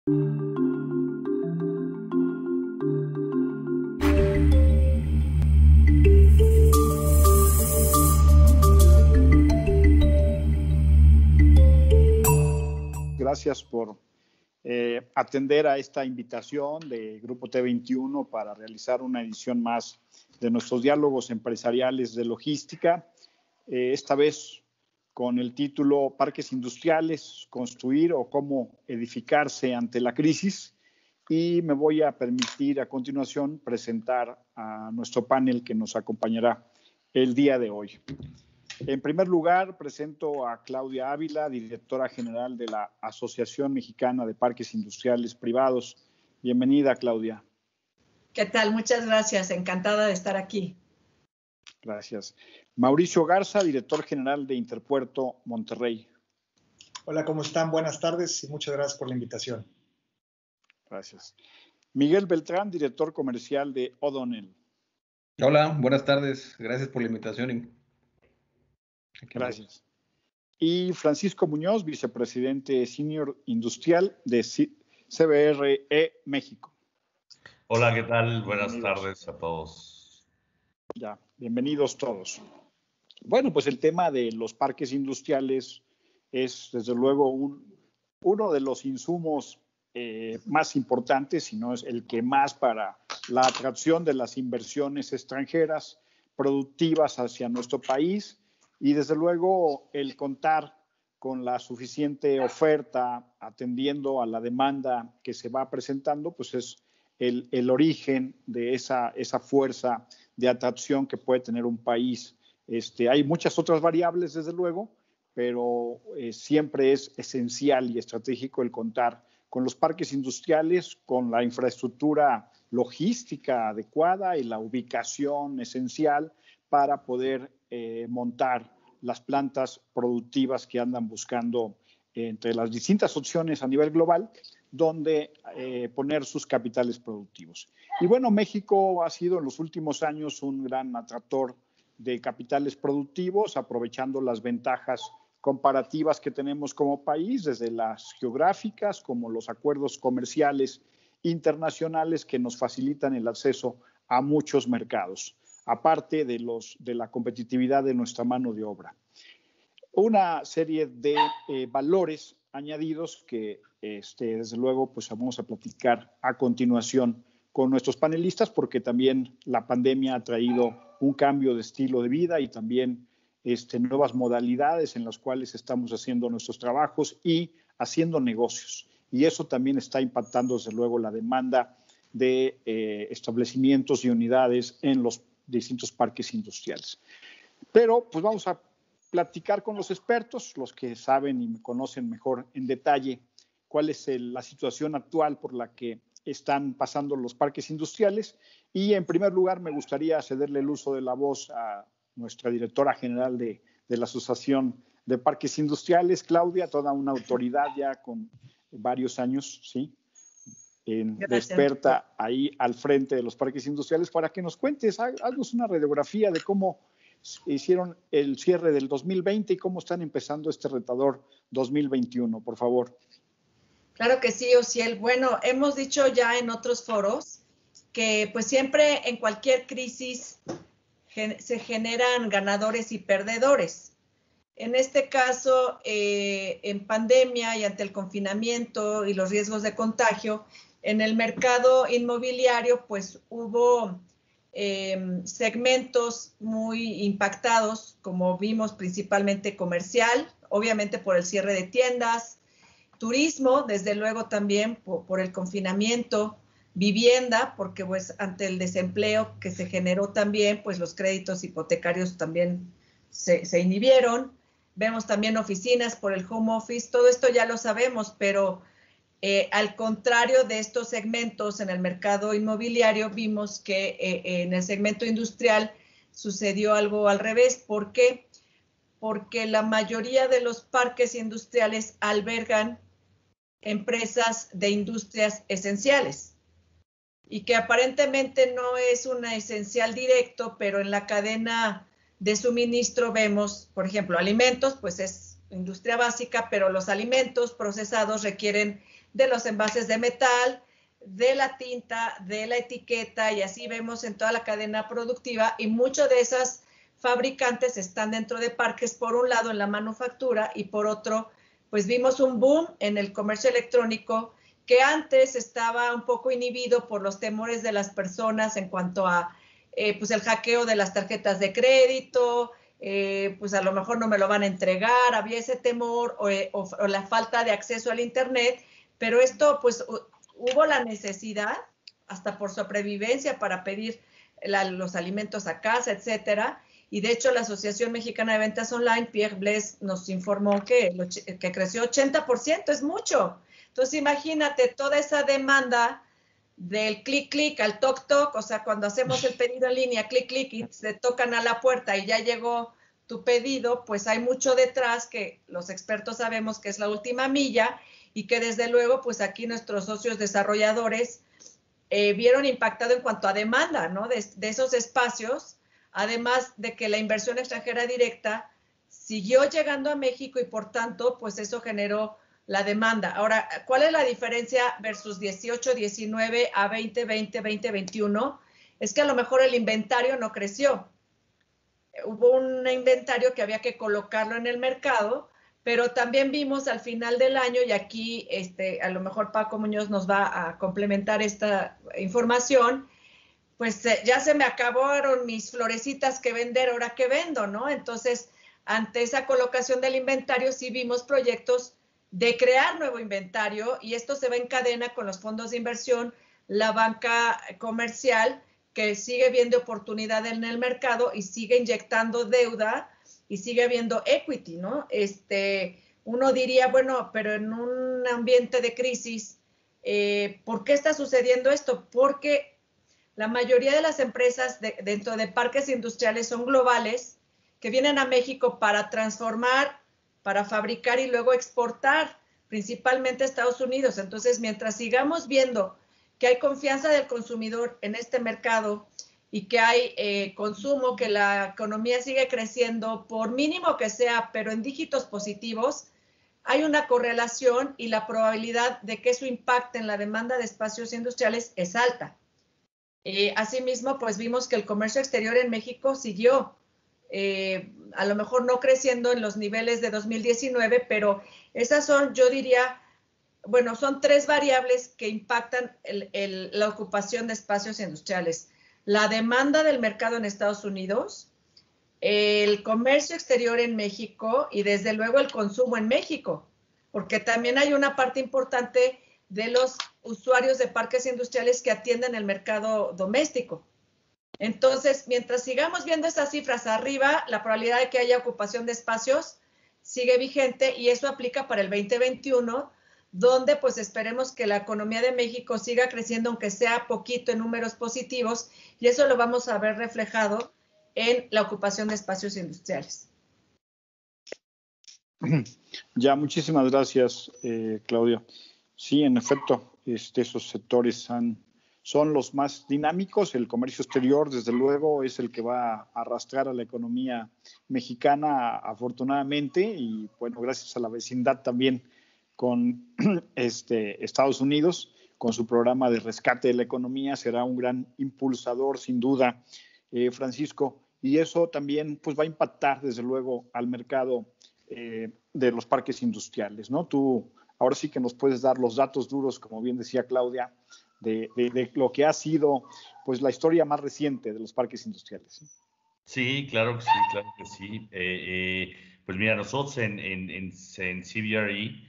Gracias por atender a esta invitación de Grupo T21 para realizar una edición más de nuestros diálogos empresariales de logística, esta vez con el título Parques Industriales, construir o cómo edificarse ante la crisis. Y me voy a permitir a continuación presentar a nuestro panel que nos acompañará el día de hoy. En primer lugar, presento a Claudia Ávila, directora general de la Asociación Mexicana de Parques Industriales Privados. Bienvenida, Claudia. ¿Qué tal? Muchas gracias. Encantada de estar aquí. Gracias. Mauricio Garza, director general de Interpuerto Monterrey. Hola, ¿cómo están? Buenas tardes y muchas gracias por la invitación. Gracias. Miguel Beltrán, director comercial de O'Donnell. Hola, buenas tardes. Gracias por la invitación. Gracias. Y Francisco Muñoz, vicepresidente senior industrial de CBRE México. Hola, ¿qué tal? Buenas tardes a todos. Ya, bienvenidos todos. Bueno, pues el tema de los parques industriales es desde luego uno de los insumos más importantes, si no es el que más, para la atracción de las inversiones extranjeras productivas hacia nuestro país. Y desde luego el contar con la suficiente oferta atendiendo a la demanda que se va presentando, pues es el origen de esa fuerza de atracción que puede tener un país. Hay muchas otras variables, desde luego, pero siempre es esencial y estratégico el contar con los parques industriales, con la infraestructura logística adecuada y la ubicación esencial para poder montar las plantas productivas que andan buscando entre las distintas opciones a nivel global, donde poner sus capitales productivos. Y bueno, México ha sido en los últimos años un gran atractor de capitales productivos, aprovechando las ventajas comparativas que tenemos como país, desde las geográficas como los acuerdos comerciales internacionales que nos facilitan el acceso a muchos mercados, aparte de la competitividad de nuestra mano de obra. Una serie de valores añadidos que desde luego pues vamos a platicar a continuación con nuestros panelistas, porque también la pandemia ha traído un cambio de estilo de vida y también nuevas modalidades en las cuales estamos haciendo nuestros trabajos y haciendo negocios. Y eso también está impactando desde luego la demanda de establecimientos y unidades en los distintos parques industriales. Pero pues vamos a platicar con los expertos, los que saben y me conocen mejor en detalle cuál es la situación actual por la que están pasando los parques industriales. Y en primer lugar me gustaría cederle el uso de la voz a nuestra directora general de la Asociación de Parques Industriales, Claudia, toda una autoridad ya con varios años, ¿sí? De experta ahí al frente de los parques industriales, para que nos cuentes, haznos una radiografía de cómo hicieron el cierre del 2020 y cómo están empezando este retador 2021, por favor. Claro que sí, Osiel. Bueno, hemos dicho ya en otros foros que pues siempre en cualquier crisis se generan ganadores y perdedores. En este caso, en pandemia y ante el confinamiento y los riesgos de contagio, en el mercado inmobiliario pues hubo segmentos muy impactados, como vimos, principalmente comercial, obviamente por el cierre de tiendas, turismo, desde luego también por el confinamiento, vivienda, porque pues ante el desempleo que se generó también, pues los créditos hipotecarios también se inhibieron. Vemos también oficinas por el home office, todo esto ya lo sabemos, pero al contrario de estos segmentos en el mercado inmobiliario, vimos que en el segmento industrial sucedió algo al revés. ¿Por qué? Porque la mayoría de los parques industriales albergan empresas de industrias esenciales y que aparentemente no es una esencial directo, pero en la cadena de suministro vemos, por ejemplo, alimentos, pues es industria básica, pero los alimentos procesados requieren de los envases de metal, de la tinta, de la etiqueta, y así vemos en toda la cadena productiva, y muchos de esos fabricantes están dentro de parques, por un lado en la manufactura y por otro, pues vimos un boom en el comercio electrónico que antes estaba un poco inhibido por los temores de las personas en cuanto a pues el hackeo de las tarjetas de crédito, pues a lo mejor no me lo van a entregar, había ese temor o la falta de acceso al internet, pero esto pues hubo la necesidad, hasta por sobrevivencia, para pedir los alimentos a casa, etcétera. Y de hecho, la Asociación Mexicana de Ventas Online, Pierre Blaise, nos informó que creció 80%, es mucho. Entonces, imagínate toda esa demanda del clic al toc, o sea, cuando hacemos el pedido en línea, clic y se tocan a la puerta y ya llegó tu pedido, pues hay mucho detrás que los expertos sabemos que es la última milla y que desde luego, pues aquí nuestros socios desarrolladores vieron impactado en cuanto a demanda, ¿no? De esos espacios, además de que la inversión extranjera directa siguió llegando a México y por tanto, pues eso generó la demanda. Ahora, ¿cuál es la diferencia versus 18, 19 a 20, 20, 20, 21? Es que a lo mejor el inventario no creció. Hubo un inventario que había que colocarlo en el mercado, pero también vimos al final del año, y aquí a lo mejor Paco Muñoz nos va a complementar esta información, pues ya se me acabaron mis florecitas que vender, ahora que vendo, ¿no? Entonces, ante esa colocación del inventario, sí vimos proyectos de crear nuevo inventario, y esto se va en cadena con los fondos de inversión, la banca comercial, que sigue viendo oportunidad en el mercado y sigue inyectando deuda y sigue habiendo equity, ¿no? Uno diría, bueno, pero en un ambiente de crisis, ¿por qué está sucediendo esto? Porque la mayoría de las empresas dentro de parques industriales son globales, que vienen a México para transformar, para fabricar y luego exportar, principalmente a Estados Unidos. Entonces, mientras sigamos viendo que hay confianza del consumidor en este mercado y que hay consumo, que la economía sigue creciendo, por mínimo que sea, pero en dígitos positivos, hay una correlación y la probabilidad de que eso impacte en la demanda de espacios industriales es alta. Asimismo, pues vimos que el comercio exterior en México siguió, a lo mejor no creciendo en los niveles de 2019, pero esas son, yo diría, bueno, son tres variables que impactan la ocupación de espacios industriales. La demanda del mercado en Estados Unidos, el comercio exterior en México y desde luego el consumo en México, porque también hay una parte importante de los usuarios de parques industriales que atienden el mercado doméstico. Entonces, mientras sigamos viendo esas cifras arriba, la probabilidad de que haya ocupación de espacios sigue vigente, y eso aplica para el 2021, donde pues esperemos que la economía de México siga creciendo, aunque sea poquito en números positivos, y eso lo vamos a ver reflejado en la ocupación de espacios industriales. Ya, muchísimas gracias, Claudia. Sí, en efecto, esos sectores son los más dinámicos. El comercio exterior, desde luego, es el que va a arrastrar a la economía mexicana, afortunadamente, y bueno, gracias a la vecindad también con Estados Unidos, con su programa de rescate de la economía, será un gran impulsador, sin duda, Francisco, y eso también pues va a impactar, desde luego, al mercado de los parques industriales, ¿no? Tú ahora sí que nos puedes dar los datos duros, como bien decía Claudia, de lo que ha sido pues la historia más reciente de los parques industriales. Sí, claro que sí, claro que sí. Pues mira, nosotros en CBRE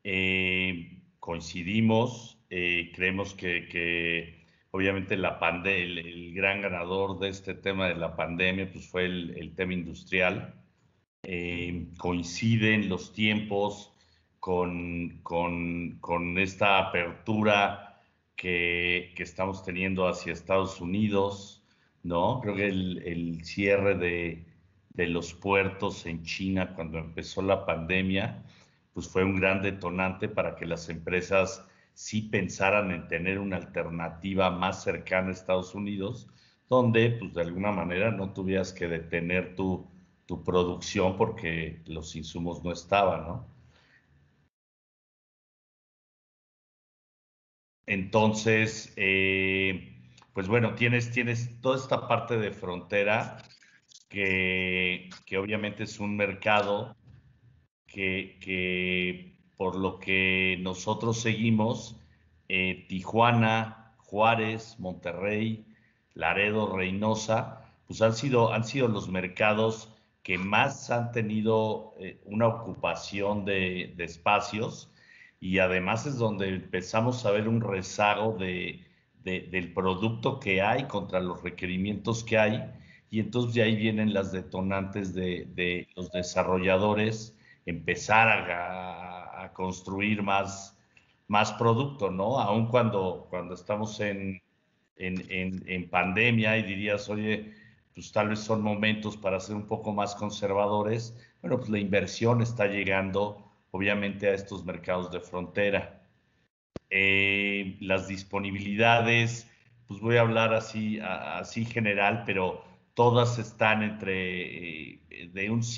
coincidimos, creemos que obviamente el gran ganador de este tema de la pandemia pues fue el tema industrial. Coinciden los tiempos con esta apertura que estamos teniendo hacia Estados Unidos, ¿no? Creo que el cierre de los puertos en China cuando empezó la pandemia, pues fue un gran detonante para que las empresas sí pensaran en tener una alternativa más cercana a Estados Unidos, donde pues de alguna manera no tuvieras que detener tu producción porque los insumos no estaban, ¿no? Entonces, pues bueno, tienes toda esta parte de frontera que obviamente es un mercado que por lo que nosotros seguimos, Tijuana, Juárez, Monterrey, Laredo, Reynosa, pues han sido los mercados que más han tenido una ocupación de espacios, y además es donde empezamos a ver un rezago del producto que hay contra los requerimientos que hay, y entonces de ahí vienen las detonantes de los desarrolladores empezar a construir más producto, ¿no? Aun cuando estamos en pandemia y dirías, oye, pues tal vez son momentos para ser un poco más conservadores, bueno, pues la inversión está llegando obviamente a estos mercados de frontera. Las disponibilidades, pues voy a hablar así general, pero todas están entre de un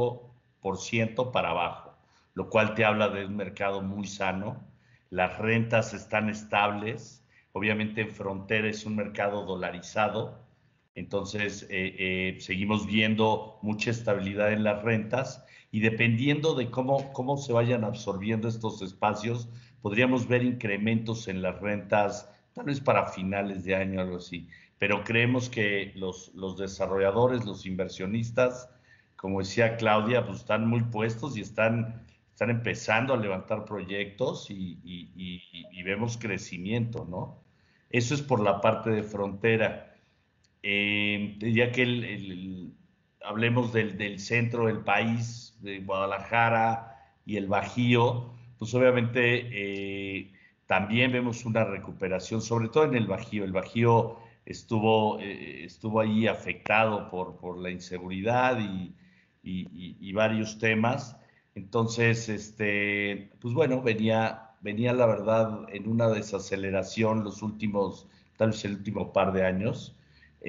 5% para abajo, lo cual te habla de un mercado muy sano. Las rentas están estables. Obviamente en frontera es un mercado dolarizado, entonces seguimos viendo mucha estabilidad en las rentas, y dependiendo de cómo se vayan absorbiendo estos espacios, podríamos ver incrementos en las rentas, tal vez para finales de año, algo así. Pero creemos que los desarrolladores, los inversionistas, como decía Claudia, pues están muy puestos y están empezando a levantar proyectos, y vemos crecimiento, ¿no? Eso es por la parte de frontera. Ya que hablemos del centro del país, de Guadalajara y el Bajío, pues obviamente también vemos una recuperación, sobre todo en el Bajío. El Bajío estuvo ahí afectado por la inseguridad y varios temas. Entonces, pues bueno, venía la verdad en una desaceleración tal vez el último par de años.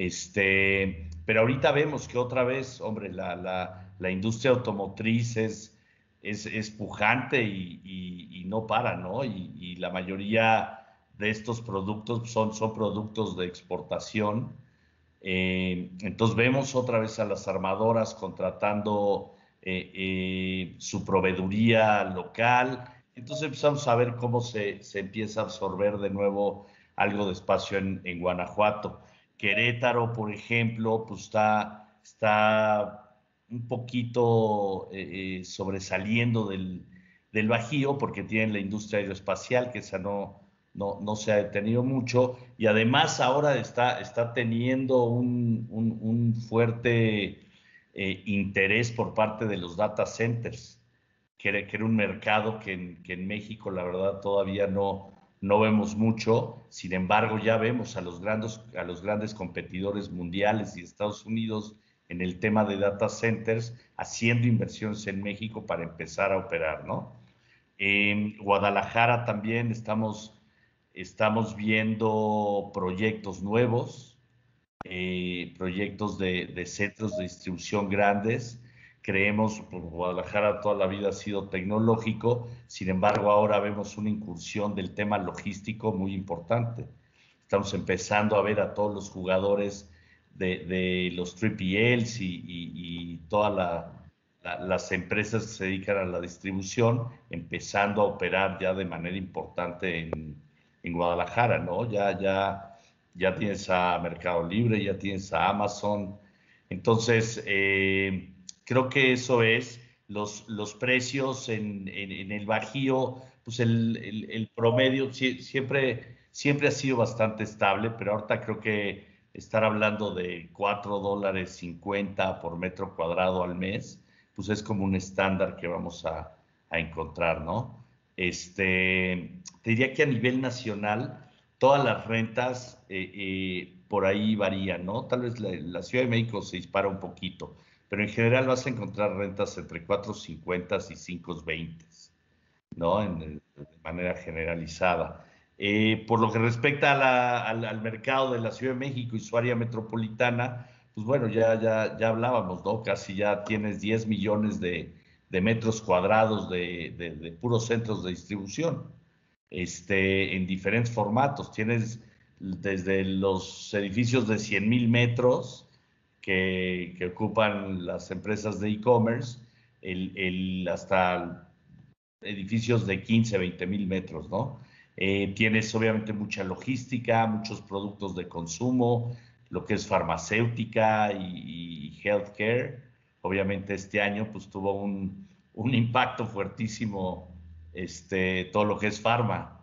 Pero ahorita vemos que otra vez, hombre, la industria automotriz es pujante y no para, ¿no? Y la mayoría de estos productos son productos de exportación. Entonces vemos otra vez a las armadoras contratando su proveeduría local. Entonces empezamos a ver cómo se empieza a absorber de nuevo algo de espacio en Guanajuato. Querétaro, por ejemplo, pues está un poquito sobresaliendo del Bajío, porque tienen la industria aeroespacial, que esa no se ha detenido mucho, y además ahora está teniendo un fuerte interés por parte de los data centers, que era un mercado que en México la verdad todavía no vemos mucho. Sin embargo, ya vemos a los grandes competidores mundiales y Estados Unidos en el tema de data centers haciendo inversiones en México para empezar a operar, ¿no? En Guadalajara también estamos viendo proyectos nuevos, proyectos de centros de distribución grandes. Creemos, pues, Guadalajara toda la vida ha sido tecnológico, sin embargo ahora vemos una incursión del tema logístico muy importante. Estamos empezando a ver a todos los jugadores de los 3PLs y todas las empresas que se dedican a la distribución empezando a operar ya de manera importante en Guadalajara, ¿no? Ya tienes a Mercado Libre, ya tienes a Amazon. Entonces, creo que eso es. Los precios en el Bajío, pues el promedio siempre ha sido bastante estable, pero ahorita creo que estar hablando de $4.50 por metro cuadrado al mes, pues es como un estándar que vamos a encontrar, ¿no? Te diría que a nivel nacional, todas las rentas por ahí varían, ¿no? Tal vez la Ciudad de México se dispara un poquito, pero en general vas a encontrar rentas entre 4.50 y 5.20, ¿no? De manera generalizada. Por lo que respecta al mercado de la Ciudad de México y su área metropolitana, pues bueno, ya hablábamos, ¿no? Casi ya tienes 10 millones de metros cuadrados de puros centros de distribución. en diferentes formatos. Tienes desde los edificios de 100,000 metros que ocupan las empresas de e-commerce, hasta edificios de 15, 20,000 metros, ¿no? Tienes obviamente mucha logística, muchos productos de consumo, lo que es farmacéutica y healthcare. Obviamente este año pues tuvo un impacto fuertísimo todo lo que es farma.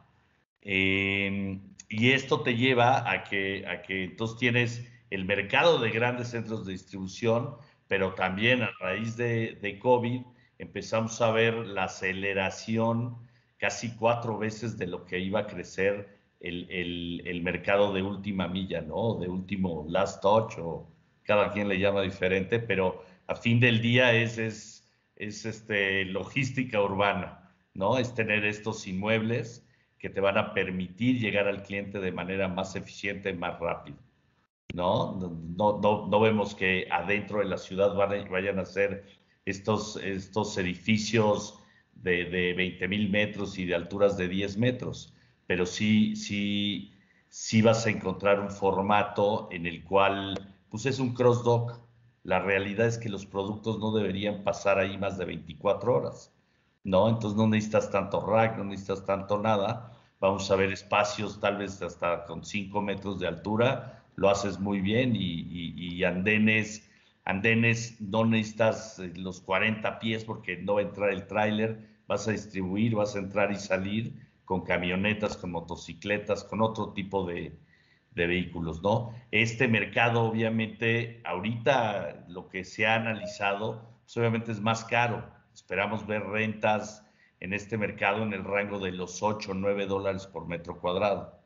Y esto te lleva a que entonces tienes el mercado de grandes centros de distribución, pero también a raíz de COVID empezamos a ver la aceleración casi 4 veces de lo que iba a crecer el mercado de última milla, ¿no? De último last touch, o cada quien le llama diferente, pero a fin del día es logística urbana, ¿no? Es tener estos inmuebles que te van a permitir llegar al cliente de manera más eficiente y más rápido, ¿no? No vemos que adentro de la ciudad vayan a ser estos edificios de 20,000 metros y de alturas de 10 metros, pero sí vas a encontrar un formato en el cual, pues es un cross-dock. La realidad es que los productos no deberían pasar ahí más de 24 horas, ¿no? Entonces no necesitas tanto rack, no necesitas tanto nada. Vamos a ver espacios tal vez hasta con 5 metros de altura, lo haces muy bien, y andenes no necesitas los 40 pies porque no va a entrar el tráiler, vas a distribuir, vas a entrar y salir con camionetas, con motocicletas, con otro tipo de vehículos, ¿no? Este mercado, obviamente, ahorita lo que se ha analizado, pues obviamente es más caro. Esperamos ver rentas en este mercado en el rango de los 8 o 9 dólares por metro cuadrado.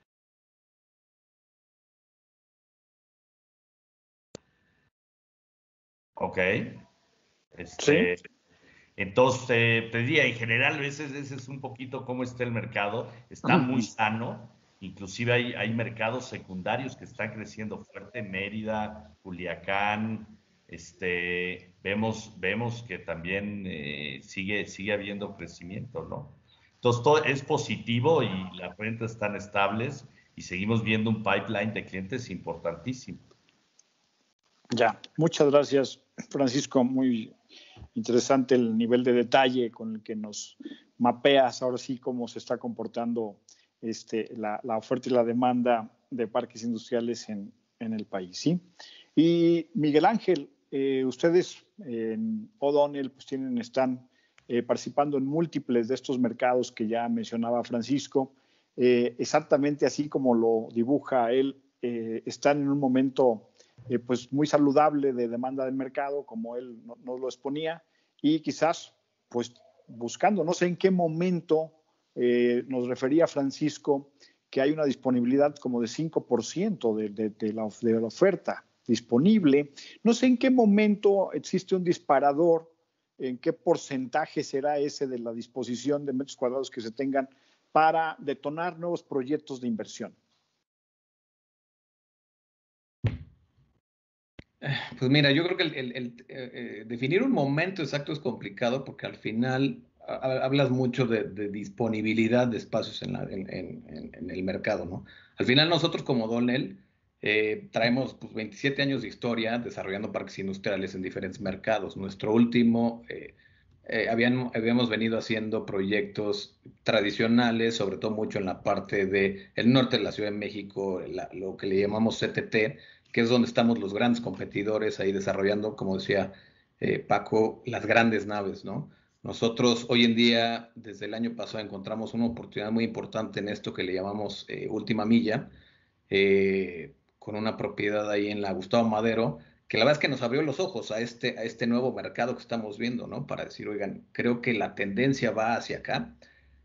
Ok. Sí. Entonces, te diría, en general, ese es un poquito cómo está el mercado. Está muy sano. Inclusive hay mercados secundarios que están creciendo fuerte. Mérida, Culiacán. Vemos que también sigue habiendo crecimiento, ¿no? Entonces, todo es positivo y las rentas están estables y seguimos viendo un pipeline de clientes importantísimo. Ya, muchas gracias, Francisco. Muy interesante el nivel de detalle con el que nos mapeas ahora sí cómo se está comportando la oferta y la demanda de parques industriales en el país, ¿sí? Y Miguel Ángel, ustedes en O'Donnell pues están participando en múltiples de estos mercados que ya mencionaba Francisco, exactamente así como lo dibuja él. Están en un momento pues muy saludable de demanda del mercado, como él nos lo exponía, y quizás pues buscando, no sé en qué momento nos refería Francisco que hay una disponibilidad como de 5% de la oferta disponible. No sé en qué momento existe un disparador, en qué porcentaje será ese de la disposición de metros cuadrados que se tengan para detonar nuevos proyectos de inversión. Pues mira, yo creo que definir un momento exacto es complicado porque al final hablas mucho de disponibilidad de espacios en el mercado, ¿no? Al final nosotros como O'Donnell traemos pues, 27 años de historia desarrollando parques industriales en diferentes mercados. Nuestro último, habíamos venido haciendo proyectos tradicionales, sobre todo mucho en la parte del norte de la Ciudad de México, lo que le llamamos CTT, que es donde estamos los grandes competidores ahí desarrollando, como decía Paco, las grandes naves, ¿no? Nosotros hoy en día, desde el año pasado, encontramos una oportunidad muy importante en esto que le llamamos última milla, con una propiedad ahí en la Gustavo Madero, que la verdad es que nos abrió los ojos a este nuevo mercado que estamos viendo, ¿no? Para decir, oigan, creo que la tendencia va hacia acá.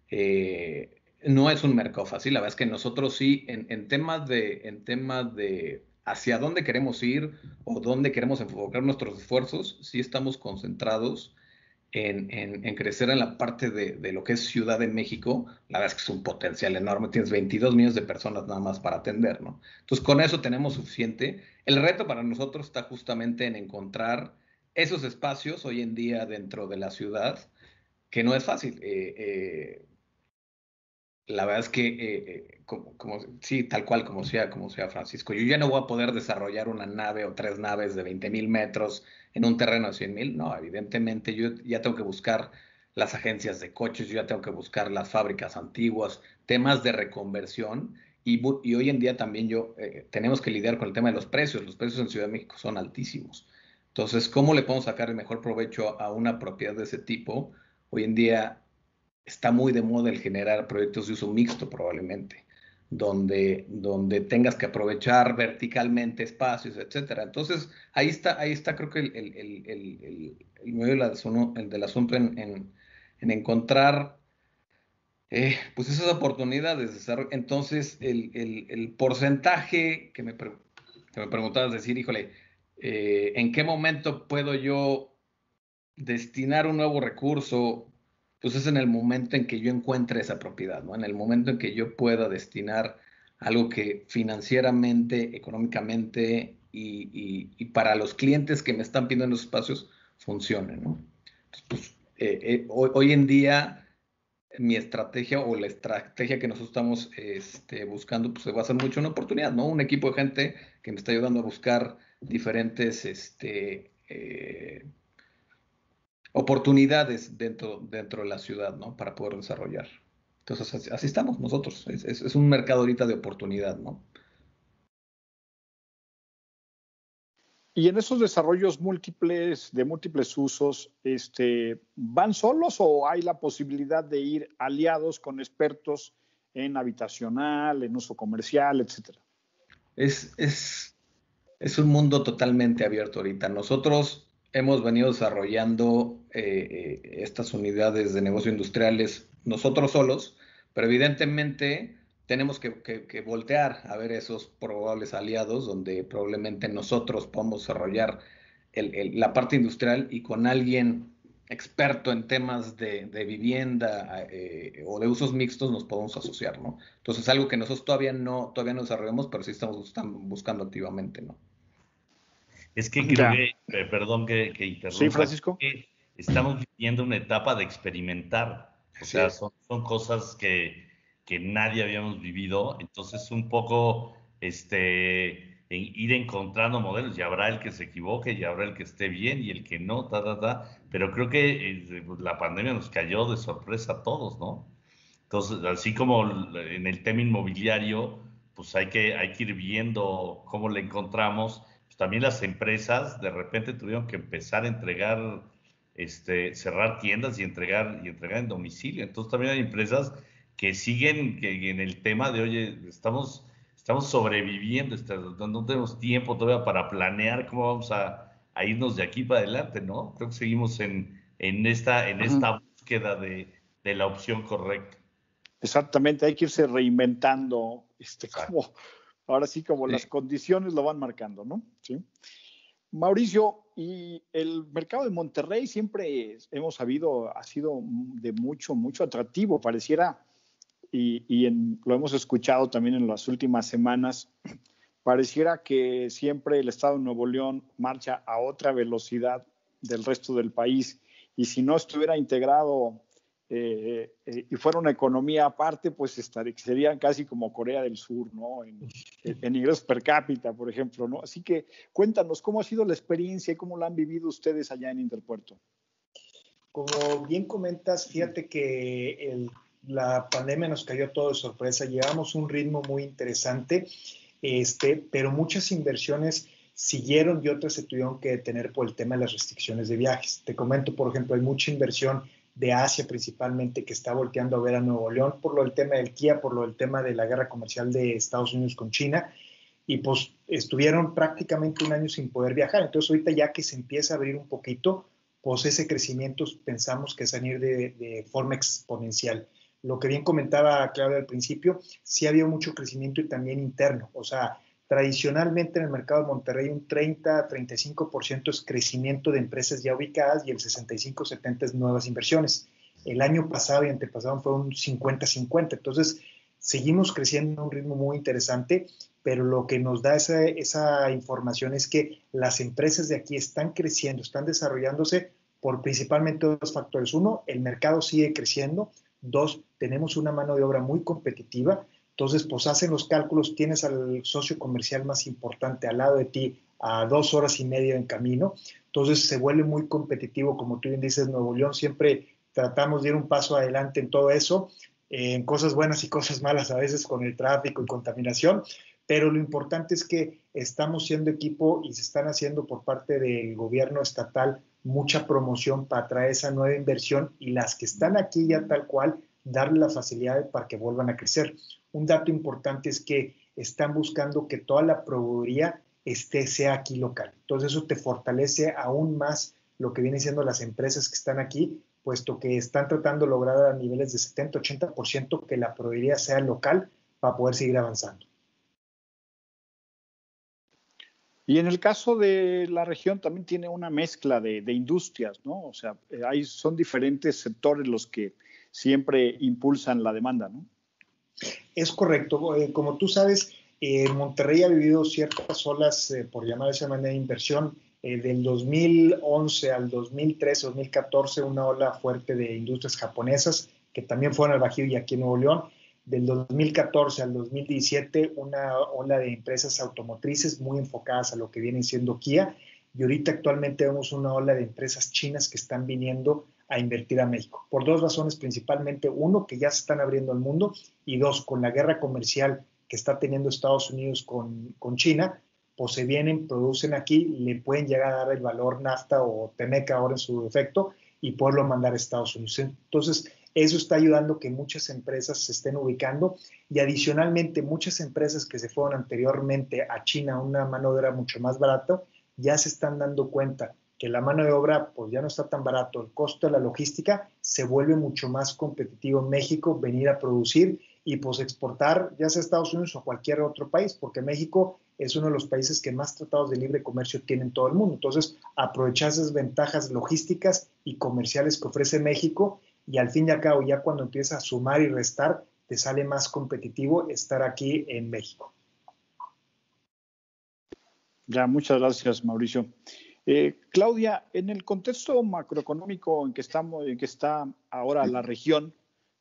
No es un mercado fácil, la verdad es que nosotros sí, en temas de hacia dónde queremos ir o dónde queremos enfocar nuestros esfuerzos, sí estamos concentrados en crecer en la parte de lo que es Ciudad de México. La verdad es que es un potencial enorme, tienes 22 millones de personas nada más para atender, ¿no? Entonces con eso tenemos suficiente. El reto para nosotros está justamente en encontrar esos espacios hoy en día dentro de la ciudad, que no es fácil. la verdad es que, sí, tal cual como sea Francisco, yo ya no voy a poder desarrollar una nave o 3 naves de 20,000 metros en un terreno de 100,000. No, evidentemente yo ya tengo que buscar las agencias de coches, yo ya tengo que buscar las fábricas antiguas, temas de reconversión. Y hoy en día también tenemos que lidiar con el tema de los precios. Los precios en Ciudad de México son altísimos. Entonces, ¿cómo le podemos sacar el mejor provecho a una propiedad de ese tipo? Hoy en día está muy de moda el generar proyectos de uso mixto, probablemente, donde tengas que aprovechar verticalmente espacios, etcétera. Entonces, ahí está creo que el medio del asunto en encontrar pues esas oportunidades de desarrollo. Entonces, el porcentaje que me preguntabas, decir, híjole, ¿en qué momento puedo yo destinar un nuevo recurso? Pues es en el momento en que yo encuentre esa propiedad, ¿no? En el momento en que yo pueda destinar algo que financieramente, económicamente y para los clientes que me están pidiendo en los espacios funcione, ¿no? Entonces, pues, hoy en día mi estrategia o la estrategia que nosotros estamos buscando, pues se basa mucho en una oportunidad, ¿no? Un equipo de gente que me está ayudando a buscar diferentes oportunidades dentro de la ciudad, ¿no? Para poder desarrollar. Entonces, así estamos nosotros. Es un mercado ahorita de oportunidad, ¿no? Y en esos desarrollos de múltiples usos, ¿van solos o hay la posibilidad de ir aliados con expertos en habitacional, en uso comercial, etcétera? Es un mundo totalmente abierto ahorita. Nosotros hemos venido desarrollando estas unidades de negocio industriales nosotros solos, pero evidentemente tenemos que voltear a ver esos probables aliados donde probablemente nosotros podamos desarrollar la parte industrial y con alguien experto en temas de vivienda o de usos mixtos nos podemos asociar, ¿no? Entonces, algo que nosotros todavía no desarrollamos, pero sí estamos buscando activamente, ¿no? Es que creo que, perdón que interrumpa, sí, Francisco, que estamos viviendo una etapa de experimentar. O Así sea, es. son cosas que nadie habíamos vivido. Entonces, un poco ir encontrando modelos. Y habrá el que se equivoque, y habrá el que esté bien y el que no, Pero creo que la pandemia nos cayó de sorpresa a todos, ¿no? Entonces, así como en el tema inmobiliario, pues hay que ir viendo cómo le encontramos. Pues también las empresas de repente tuvieron que empezar a entregar, cerrar tiendas y entregar en domicilio. Entonces también hay empresas que siguen que en el tema de, oye, estamos sobreviviendo, no tenemos tiempo todavía para planear cómo vamos a irnos de aquí para adelante, ¿no? Creo que seguimos en esta búsqueda de la opción correcta. Exactamente, hay que irse reinventando, ahora sí, como Sí. las condiciones lo van marcando, ¿no? Sí. Mauricio, y el mercado de Monterrey siempre hemos sabido, ha sido de mucho atractivo, pareciera, lo hemos escuchado también en las últimas semanas, pareciera que siempre el estado de Nuevo León marcha a otra velocidad del resto del país, y si no estuviera integrado y fuera una economía aparte, pues sería casi como Corea del Sur, ¿no? En ingresos per cápita, por ejemplo, ¿no? Así que cuéntanos, ¿cómo ha sido la experiencia y cómo la han vivido ustedes allá en Interpuerto? Como bien comentas, fíjate que la pandemia nos cayó todo de sorpresa, llevamos un ritmo muy interesante, pero muchas inversiones siguieron y otras se tuvieron que detener por el tema de las restricciones de viajes. Te comento, por ejemplo, hay mucha inversión de Asia principalmente que está volteando a ver a Nuevo León por lo del tema del Kia, por lo del tema de la guerra comercial de Estados Unidos con China, y pues estuvieron prácticamente un año sin poder viajar. Entonces ahorita ya que se empieza a abrir un poquito, pues ese crecimiento pensamos que es a ir de forma exponencial. Lo que bien comentaba Claudia al principio, sí había mucho crecimiento y también interno. O sea, tradicionalmente en el mercado de Monterrey un 30-35% es crecimiento de empresas ya ubicadas y el 65-70% es nuevas inversiones. El año pasado y antepasado fue un 50-50. Entonces, seguimos creciendo a un ritmo muy interesante, pero lo que nos da esa información es que las empresas de aquí están creciendo, están desarrollándose por principalmente dos factores. Uno, el mercado sigue creciendo, 2, tenemos una mano de obra muy competitiva. Entonces, pues hacen los cálculos, tienes al socio comercial más importante al lado de ti a 2 horas y media en camino. Entonces, se vuelve muy competitivo, como tú bien dices, Nuevo León. Siempre tratamos de ir un paso adelante en todo eso, en cosas buenas y cosas malas a veces con el tráfico y contaminación, pero lo importante es que estamos siendo equipo y se están haciendo por parte del gobierno estatal mucha promoción para traer esa nueva inversión y las que están aquí ya tal cual, darle la facilidad para que vuelvan a crecer. Un dato importante es que están buscando que toda la proveeduría sea aquí local. Entonces eso te fortalece aún más lo que vienen siendo las empresas que están aquí, puesto que están tratando de lograr a niveles de 70-80% que la proveeduría sea local para poder seguir avanzando. Y en el caso de la región también tiene una mezcla de industrias, ¿no? O sea, son diferentes sectores los que siempre impulsan la demanda, ¿no? Es correcto. Como tú sabes, Monterrey ha vivido ciertas olas, por llamar de esa manera, de inversión. Del 2011 al 2013, 2014, una ola fuerte de industrias japonesas que también fueron al Bajío y aquí en Nuevo León. Del 2014 al 2017, una ola de empresas automotrices muy enfocadas a lo que viene siendo Kia. Y ahorita actualmente vemos una ola de empresas chinas que están viniendo a invertir a México. Por 2 razones principalmente. Uno, que ya se están abriendo al mundo. Y 2, con la guerra comercial que está teniendo Estados Unidos con China, pues se vienen, producen aquí, le pueden llegar a dar el valor NAFTA o TEMEC ahora en su defecto y poderlo mandar a Estados Unidos. Entonces, eso está ayudando que muchas empresas se estén ubicando y adicionalmente muchas empresas que se fueron anteriormente a China a una mano de obra mucho más barata, ya se están dando cuenta que la mano de obra pues ya no está tan barato, el costo de la logística se vuelve mucho más competitivo en México, venir a producir y pues exportar ya sea a Estados Unidos o cualquier otro país, porque México es uno de los países que más tratados de libre comercio tiene en todo el mundo. Entonces, aprovechar esas ventajas logísticas y comerciales que ofrece México y al fin y al cabo, ya cuando empiezas a sumar y restar, te sale más competitivo estar aquí en México. Ya, muchas gracias, Mauricio. Claudia, en el contexto macroeconómico en que está ahora la región,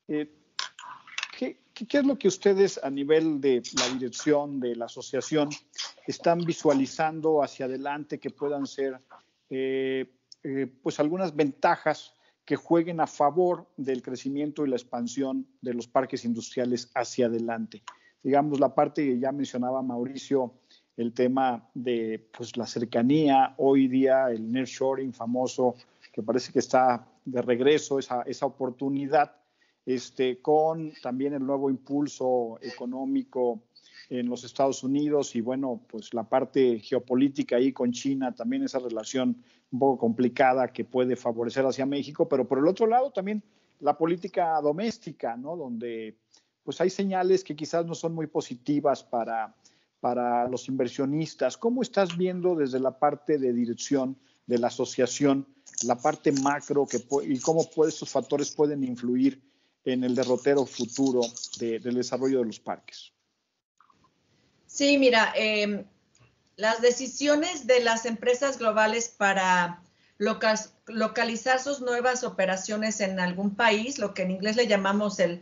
¿qué es lo que ustedes a nivel de la dirección de la asociación están visualizando hacia adelante que puedan ser pues algunas ventajas que jueguen a favor del crecimiento y la expansión de los parques industriales hacia adelante? Digamos, la parte que ya mencionaba Mauricio, el tema de pues, la cercanía, hoy día el nearshoring famoso, que parece que está de regreso, esa oportunidad, con también el nuevo impulso económico en los Estados Unidos y bueno, pues la parte geopolítica ahí con China, también esa relación un poco complicada que puede favorecer hacia México, pero por el otro lado también la política doméstica, ¿no? Donde pues hay señales que quizás no son muy positivas para los inversionistas. ¿Cómo estás viendo desde la parte de dirección de la asociación, la parte macro y cómo estos factores pueden influir en el derrotero futuro del desarrollo de los parques? Sí, mira, las decisiones de las empresas globales para localizar sus nuevas operaciones en algún país, lo que en inglés le llamamos el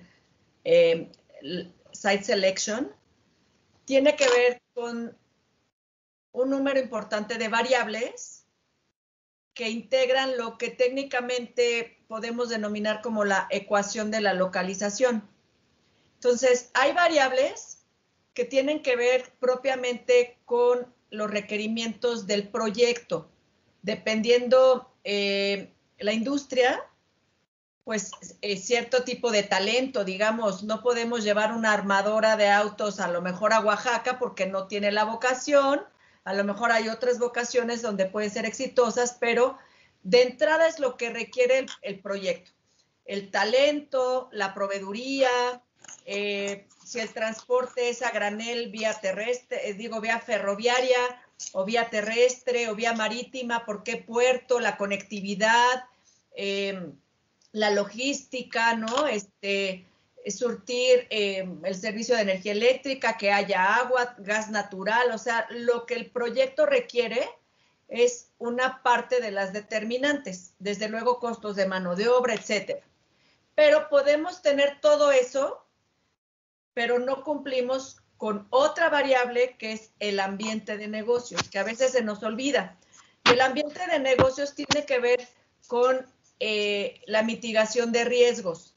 site selection, tiene que ver con un número importante de variables que integran lo que técnicamente podemos denominar como la ecuación de la localización. Entonces, hay variables que tienen que ver propiamente con los requerimientos del proyecto. Dependiendo la industria, pues cierto tipo de talento, digamos, no podemos llevar una armadora de autos a lo mejor a Oaxaca porque no tiene la vocación, a lo mejor hay otras vocaciones donde pueden ser exitosas, pero de entrada es lo que requiere el proyecto. El talento, la proveeduría, si el transporte es a granel vía terrestre, vía ferroviaria o vía terrestre o vía marítima, ¿por qué puerto? La conectividad, la logística, ¿no? Surtir el servicio de energía eléctrica, que haya agua, gas natural, o sea, lo que el proyecto requiere es una parte de las determinantes, desde luego costos de mano de obra, etcétera. Pero podemos tener todo eso, pero no cumplimos con otra variable que es el ambiente de negocios, que a veces se nos olvida. Y el ambiente de negocios tiene que ver con la mitigación de riesgos.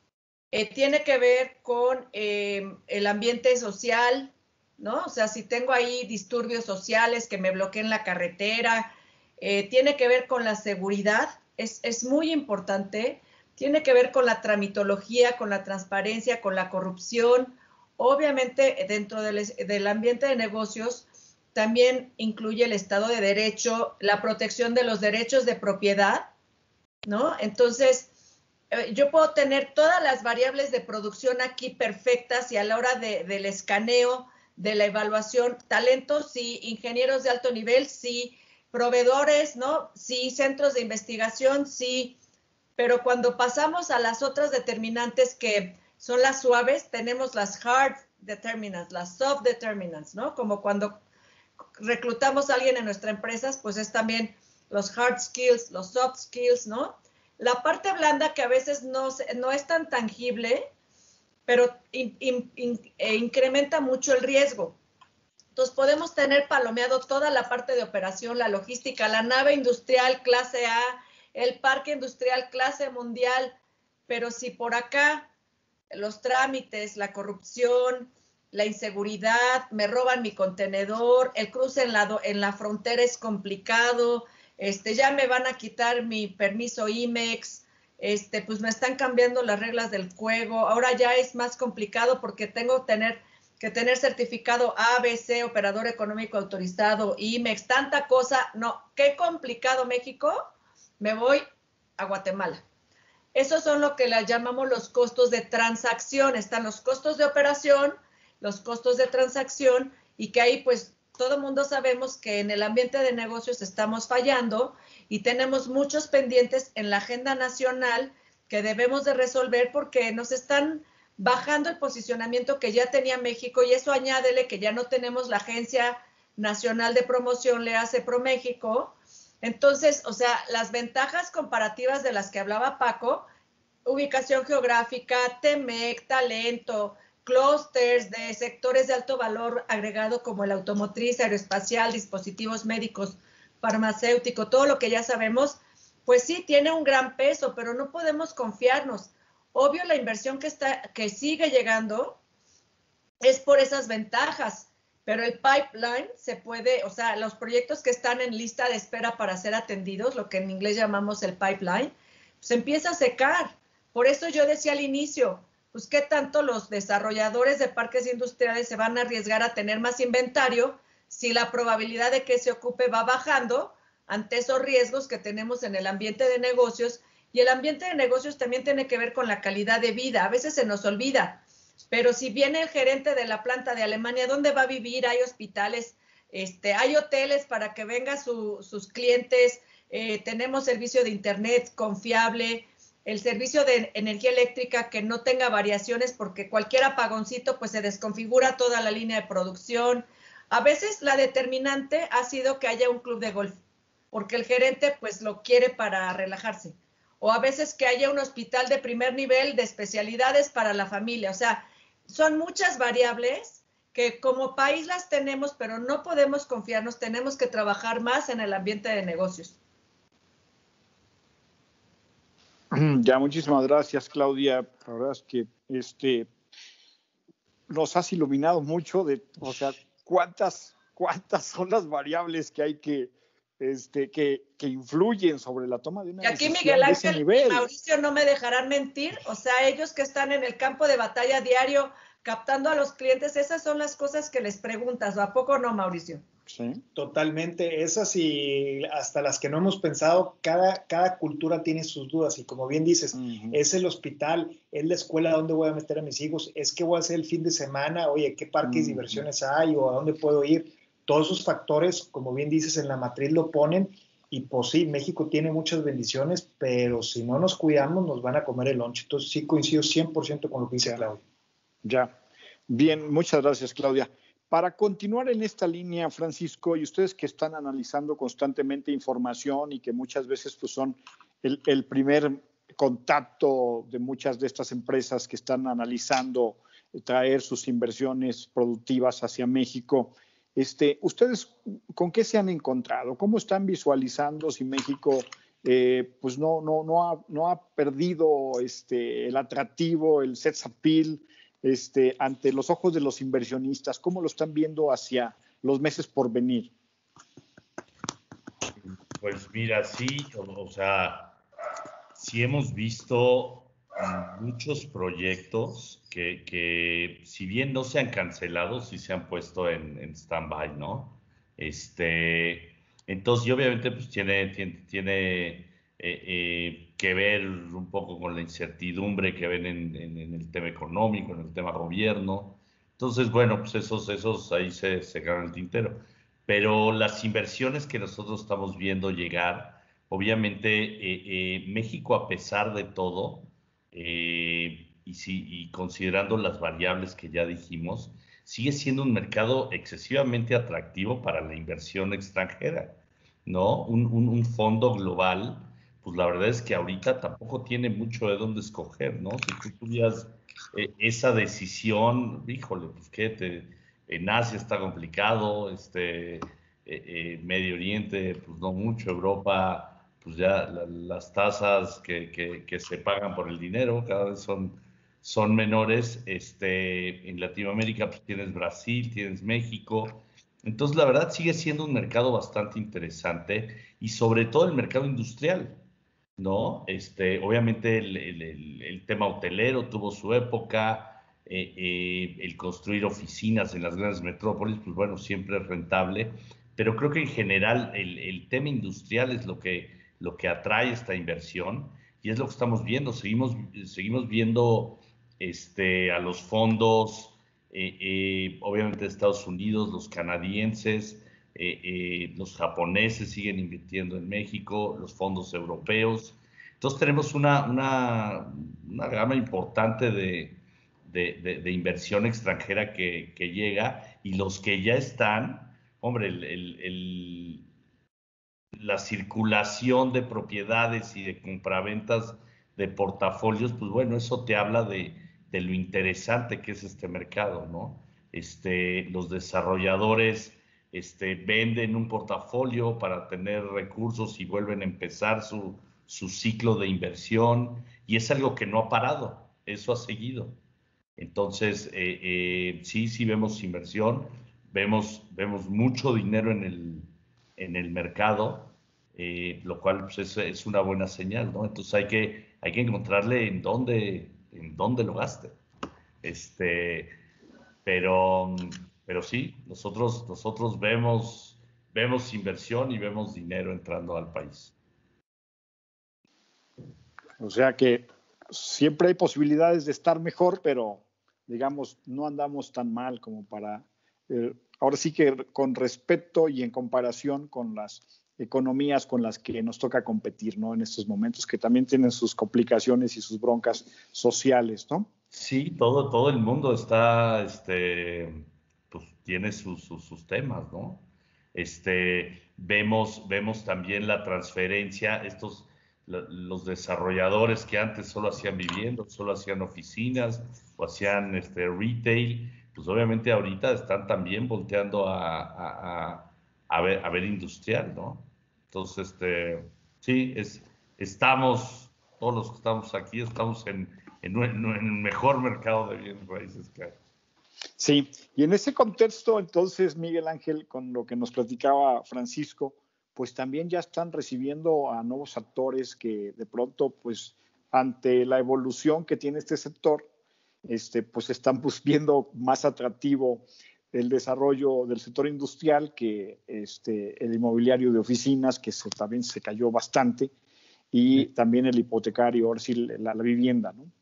Tiene que ver con el ambiente social, ¿no? O sea, si tengo ahí disturbios sociales que me bloqueen la carretera, tiene que ver con la seguridad, es muy importante, tiene que ver con la tramitología, con la transparencia, con la corrupción. Obviamente, dentro del ambiente de negocios, también incluye el Estado de Derecho, la protección de los derechos de propiedad, ¿no? Entonces, yo puedo tener todas las variables de producción aquí perfectas y a la hora del escaneo, de la evaluación, talentos, sí, ingenieros de alto nivel, sí, proveedores, ¿no? Sí, centros de investigación, sí, pero cuando pasamos a las otras determinantes que son las suaves, tenemos las hard determinants, las soft determinants, ¿no? Como cuando reclutamos a alguien en nuestra empresa, pues es también los hard skills, los soft skills, ¿no? La parte blanda que a veces no es tan tangible, pero incrementa mucho el riesgo. Entonces podemos tener palomeado toda la parte de operación, la logística, la nave industrial clase A, el parque industrial clase mundial, pero si por acá los trámites, la corrupción, la inseguridad, me roban mi contenedor, el cruce en la frontera es complicado, ya me van a quitar mi permiso IMEX, pues me están cambiando las reglas del juego, ahora ya es más complicado porque tengo que tener certificado ABC, operador económico autorizado, IMEX, tanta cosa, no, qué complicado México, me voy a Guatemala. Esos son lo que le llamamos los costos de transacción, están los costos de operación, los costos de transacción, y que ahí pues todo el mundo sabemos que en el ambiente de negocios estamos fallando y tenemos muchos pendientes en la agenda nacional que debemos de resolver porque nos están bajando el posicionamiento que ya tenía México, y eso añádele que ya no tenemos la Agencia Nacional de Promoción, le hace ProMéxico. Entonces, o sea, las ventajas comparativas de las que hablaba Paco, ubicación geográfica, TEMEC, talento, clústeres de sectores de alto valor agregado como el automotriz, aeroespacial, dispositivos médicos, farmacéutico, todo lo que ya sabemos, pues sí, tiene un gran peso, pero no podemos confiarnos. Obvio, la inversión que sigue llegando es por esas ventajas, pero el pipeline se puede, o sea, los proyectos que están en lista de espera para ser atendidos, lo que en inglés llamamos el pipeline, se empieza a secar. Por eso yo decía al inicio, pues qué tanto los desarrolladores de parques industriales se van a arriesgar a tener más inventario si la probabilidad de que se ocupe va bajando ante esos riesgos que tenemos en el ambiente de negocios. Y el ambiente de negocios también tiene que ver con la calidad de vida. A veces se nos olvida, pero si viene el gerente de la planta de Alemania, ¿dónde va a vivir? Hay hospitales, hay hoteles para que vengan sus clientes, tenemos servicio de internet confiable, el servicio de energía eléctrica que no tenga variaciones porque cualquier apagoncito pues se desconfigura toda la línea de producción. A veces la determinante ha sido que haya un club de golf, porque el gerente pues lo quiere para relajarse. O a veces que haya un hospital de primer nivel de especialidades para la familia. O sea, son muchas variables que como país las tenemos, pero no podemos confiarnos, tenemos que trabajar más en el ambiente de negocios. Ya, muchísimas gracias, Claudia. La verdad es que nos has iluminado mucho de, o sea, cuántas son las variables que hay que influyen sobre la toma de una decisión. Y aquí Miguel Ángel y Mauricio no me dejarán mentir, o sea, ellos que están en el campo de batalla diario captando a los clientes, esas son las cosas que les preguntas, ¿a poco no, Mauricio? Sí. Totalmente, esas y hasta las que no hemos pensado, cada cultura tiene sus dudas y como bien dices, es el hospital, es la escuela donde voy a meter a mis hijos, es qué voy a hacer el fin de semana, oye, qué parques de diversiones hay o a dónde puedo ir. Todos esos factores, como bien dices, en la matriz lo ponen y pues sí, México tiene muchas bendiciones, pero si no nos cuidamos nos van a comer el lonche. Entonces sí coincido 100% con lo que dice Claudia. Ya, bien, muchas gracias, Claudia. Para continuar en esta línea, Francisco, y ustedes que están analizando constantemente información y que muchas veces pues, son el primer contacto de muchas de estas empresas que están analizando traer sus inversiones productivas hacia México. ¿Ustedes con qué se han encontrado? ¿Cómo están visualizando si México pues no ha perdido el atractivo, el sex appeal ante los ojos de los inversionistas? ¿Cómo lo están viendo hacia los meses por venir? Pues mira, sí, o sea, sí hemos visto muchos proyectos que si bien no se han cancelado, sí se han puesto en stand-by, ¿no? Entonces, y obviamente pues tiene que ver un poco con la incertidumbre que ven en el tema económico, en el tema gobierno. Entonces, bueno, pues esos ahí se quedan el tintero. Pero las inversiones que nosotros estamos viendo llegar, obviamente México, a pesar de todo, y considerando las variables que ya dijimos, sigue siendo un mercado excesivamente atractivo para la inversión extranjera, ¿no? Un fondo global, pues la verdad es que ahorita tampoco tiene mucho de dónde escoger, ¿no? Si tú tuvieras esa decisión, híjole, pues en Asia está complicado, Medio Oriente, pues no mucho, Europa, pues ya las tasas que se pagan por el dinero cada vez son menores. En Latinoamérica pues tienes Brasil, tienes México. Entonces, la verdad sigue siendo un mercado bastante interesante y sobre todo el mercado industrial, ¿no? Obviamente el tema hotelero tuvo su época, el construir oficinas en las grandes metrópolis, pues bueno, siempre es rentable, pero creo que en general el tema industrial es lo que atrae esta inversión y es lo que estamos viendo. Seguimos viendo a los fondos, obviamente de Estados Unidos, los canadienses, los japoneses siguen invirtiendo en México, los fondos europeos. Entonces tenemos una gama importante de inversión extranjera que llega y los que ya están, hombre, la circulación de propiedades y de compraventas de portafolios, pues bueno, eso te habla de lo interesante que es este mercado, ¿no? Los desarrolladores venden un portafolio para tener recursos y vuelven a empezar su ciclo de inversión y es algo que no ha parado, eso ha seguido. Entonces, sí vemos inversión, vemos mucho dinero en el mercado, lo cual pues, es una buena señal, ¿no? Entonces hay que encontrarle en dónde lo gaste. Este, pero, pero sí, nosotros vemos inversión y vemos dinero entrando al país. O sea que siempre hay posibilidades de estar mejor, pero digamos, no andamos tan mal como para, ahora sí que con respeto y en comparación con las economías con las que nos toca competir, ¿no? En estos momentos, que también tienen sus complicaciones y sus broncas sociales, ¿no? Sí, todo el mundo está, pues tiene sus temas, ¿no? Vemos también la transferencia, los desarrolladores que antes solo hacían viviendas, solo hacían oficinas o hacían retail, pues obviamente ahorita están también volteando a ver industrial, ¿no? Entonces, sí, todos los que estamos aquí, estamos en el mejor mercado de bienes raíces que hay. Sí, y en ese contexto, entonces, Miguel Ángel, con lo que nos platicaba Francisco, pues también ya están recibiendo a nuevos actores que de pronto, pues, ante la evolución que tiene este sector, pues están viendo más atractivo el desarrollo del sector industrial que el inmobiliario de oficinas, que también se cayó bastante, y también el hipotecario, ahora sí, la vivienda, ¿no?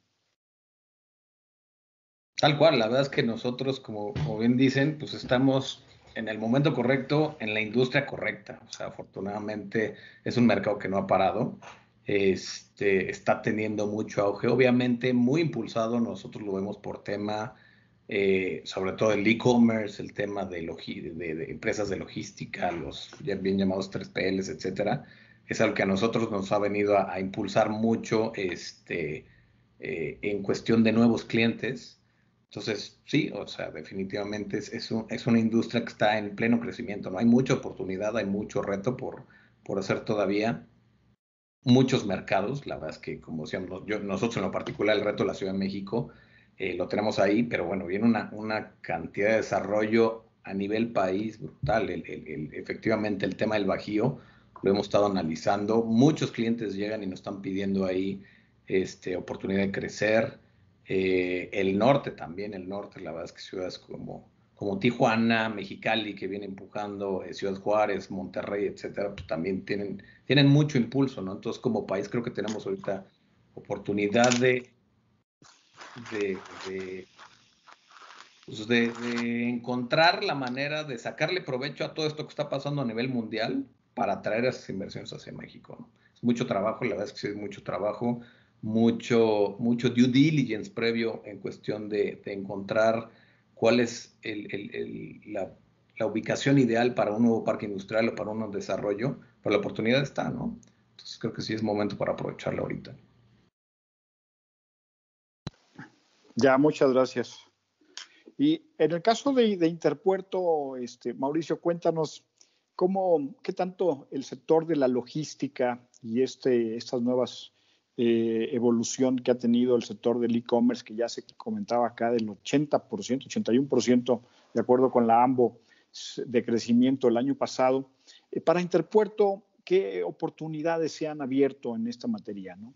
Tal cual, la verdad es que nosotros, como bien dicen, pues estamos en el momento correcto, en la industria correcta. O sea, afortunadamente es un mercado que no ha parado. Está teniendo mucho auge, obviamente muy impulsado, nosotros lo vemos por tema, sobre todo el e-commerce, el tema de empresas de logística, los bien llamados 3PLs, etcétera. es algo que a nosotros nos ha venido a impulsar mucho en cuestión de nuevos clientes. Entonces, sí, o sea, definitivamente es una industria que está en pleno crecimiento, ¿no? Hay mucha oportunidad, hay mucho reto por hacer todavía, muchos mercados. La verdad es que, como decíamos, nosotros en lo particular, el reto de la Ciudad de México lo tenemos ahí, pero bueno, viene una cantidad de desarrollo a nivel país brutal. Efectivamente, el tema del Bajío lo hemos estado analizando. Muchos clientes llegan y nos están pidiendo ahí oportunidad de crecer. El norte también, la verdad es que ciudades como Tijuana, Mexicali, que viene empujando, Ciudad Juárez, Monterrey, etcétera, pues también tienen mucho impulso, ¿no? Entonces, como país, creo que tenemos ahorita oportunidad de encontrar la manera de sacarle provecho a todo esto que está pasando a nivel mundial para atraer esas inversiones hacia México, ¿no? Es mucho trabajo, la verdad es que sí es mucho trabajo, mucho due diligence previo en cuestión de encontrar cuál es la ubicación ideal para un nuevo parque industrial o para un desarrollo, pero la oportunidad está, ¿no? Entonces creo que sí es momento para aprovecharla ahorita. Ya, muchas gracias. Y en el caso de Interpuerto, Mauricio, cuéntanos qué tanto el sector de la logística y estas nuevas evolución que ha tenido el sector del e-commerce, que ya se comentaba acá del 80%, 81%, de acuerdo con la AMBO, de crecimiento el año pasado. Para Interpuerto, ¿qué oportunidades se han abierto en esta materia, ¿no?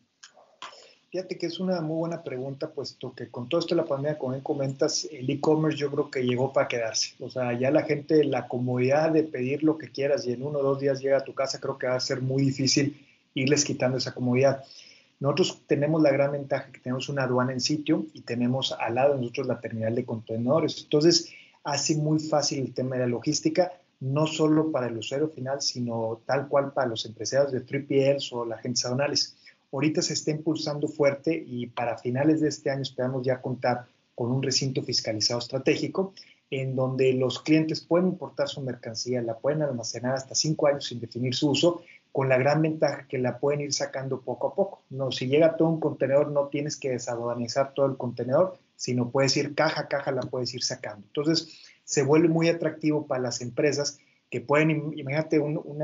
Fíjate que es una muy buena pregunta, puesto que con todo esto de la pandemia, como bien comentas, el e-commerce yo creo que llegó para quedarse. O sea, ya la gente, la comodidad de pedir lo que quieras y en 1 o 2 días llega a tu casa, creo que va a ser muy difícil irles quitando esa comodidad. Nosotros tenemos la gran ventaja que tenemos una aduana en sitio y tenemos al lado de nosotros la terminal de contenedores. Entonces, hace muy fácil el tema de la logística, no solo para el usuario final, sino tal cual para los empresarios de 3PLs o las agentes aduanales. Ahorita se está impulsando fuerte y para finales de este año esperamos ya contar con un recinto fiscalizado estratégico en donde los clientes pueden importar su mercancía, la pueden almacenar hasta 5 años sin definir su uso, con la gran ventaja que la pueden ir sacando poco a poco. No, si llega todo un contenedor, no tienes que desaduanizar todo el contenedor, sino puedes ir caja a caja, la puedes ir sacando. Entonces, se vuelve muy atractivo para las empresas que pueden, imagínate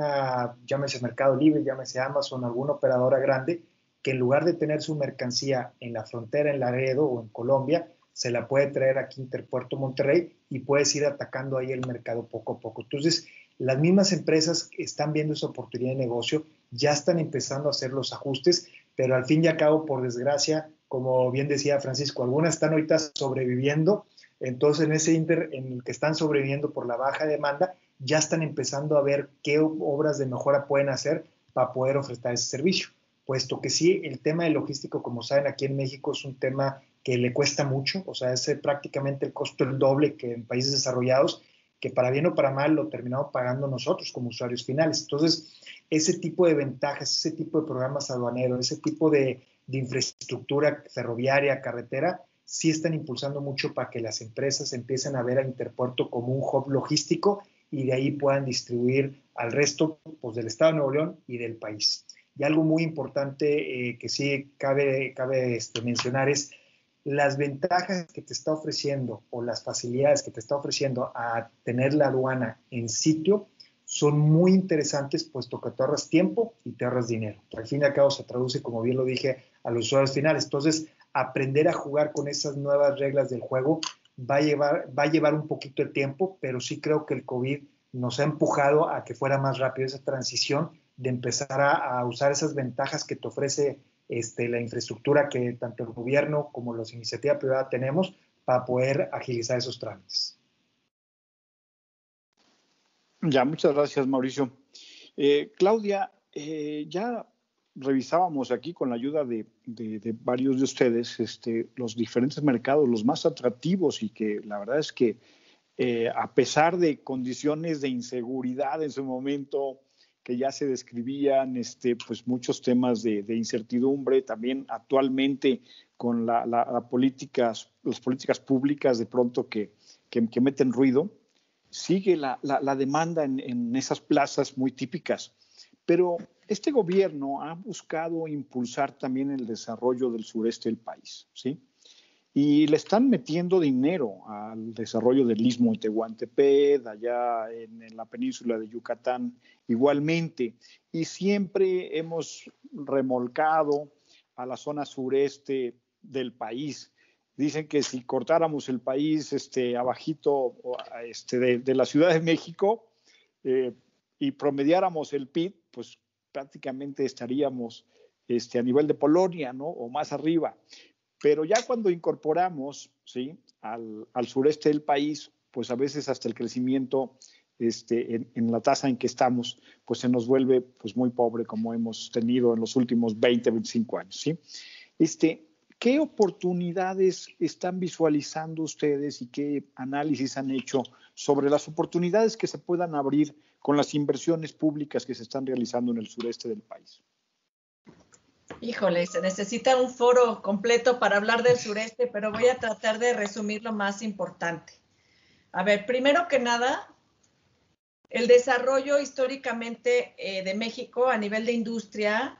llámese Mercado Libre, llámese Amazon, alguna operadora grande, que en lugar de tener su mercancía en la frontera, en Laredo o en Colombia, se la puede traer aquí Interpuerto Monterrey y puedes ir atacando ahí el mercado poco a poco. Entonces, las mismas empresas están viendo esa oportunidad de negocio, ya están empezando a hacer los ajustes, pero al fin y al cabo, por desgracia, como bien decía Francisco, algunas están ahorita sobreviviendo, entonces en ese inter en el que están sobreviviendo por la baja demanda, ya están empezando a ver qué obras de mejora pueden hacer para poder ofrecer ese servicio. Puesto que sí, el tema de logístico, como saben, aquí en México es un tema que le cuesta mucho, o sea, es prácticamente el costo el doble que en países desarrollados, que para bien o para mal lo terminamos pagando nosotros como usuarios finales. Entonces, ese tipo de ventajas, ese tipo de programas aduaneros, ese tipo de infraestructura ferroviaria, carretera, sí están impulsando mucho para que las empresas empiecen a ver a Interpuerto como un hub logístico y de ahí puedan distribuir al resto pues, del Estado de Nuevo León y del país. Y algo muy importante que sí cabe mencionar es las ventajas que te está ofreciendo o las facilidades que te está ofreciendo a tener la aduana en sitio son muy interesantes, puesto que te ahorras tiempo y te ahorras dinero. Al fin y al cabo se traduce, como bien lo dije, a los usuarios finales. Entonces, aprender a jugar con esas nuevas reglas del juego va a llevar un poquito de tiempo, pero sí creo que el COVID nos ha empujado a que fuera más rápido esa transición de empezar a usar esas ventajas que te ofrece la infraestructura que tanto el gobierno como las iniciativas privadas tenemos para poder agilizar esos trámites. Ya, muchas gracias, Mauricio. Claudia, ya revisábamos aquí con la ayuda de varios de ustedes los diferentes mercados, los más atractivos y que la verdad es que a pesar de condiciones de inseguridad en su momento, que ya se describían pues muchos temas de incertidumbre, también actualmente con las políticas públicas de pronto que meten ruido, sigue la demanda en esas plazas muy típicas. Pero este gobierno ha buscado impulsar también el desarrollo del sureste del país, ¿sí? Y le están metiendo dinero al desarrollo del Istmo de Tehuantepec, allá en la península de Yucatán igualmente. Y siempre hemos remolcado a la zona sureste del país. Dicen que si cortáramos el país abajito de la Ciudad de México y promediáramos el PIB, pues prácticamente estaríamos a nivel de Polonia, ¿no? O más arriba. Pero ya cuando incorporamos, ¿sí?, al sureste del país, pues a veces hasta el crecimiento en la tasa en que estamos, pues se nos vuelve pues muy pobre como hemos tenido en los últimos 20, 25 años, ¿sí? ¿Qué oportunidades están visualizando ustedes y qué análisis han hecho sobre las oportunidades que se puedan abrir con las inversiones públicas que se están realizando en el sureste del país? Híjole, se necesita un foro completo para hablar del sureste, pero voy a tratar de resumir lo más importante. A ver, primero que nada, el desarrollo históricamente de México a nivel de industria,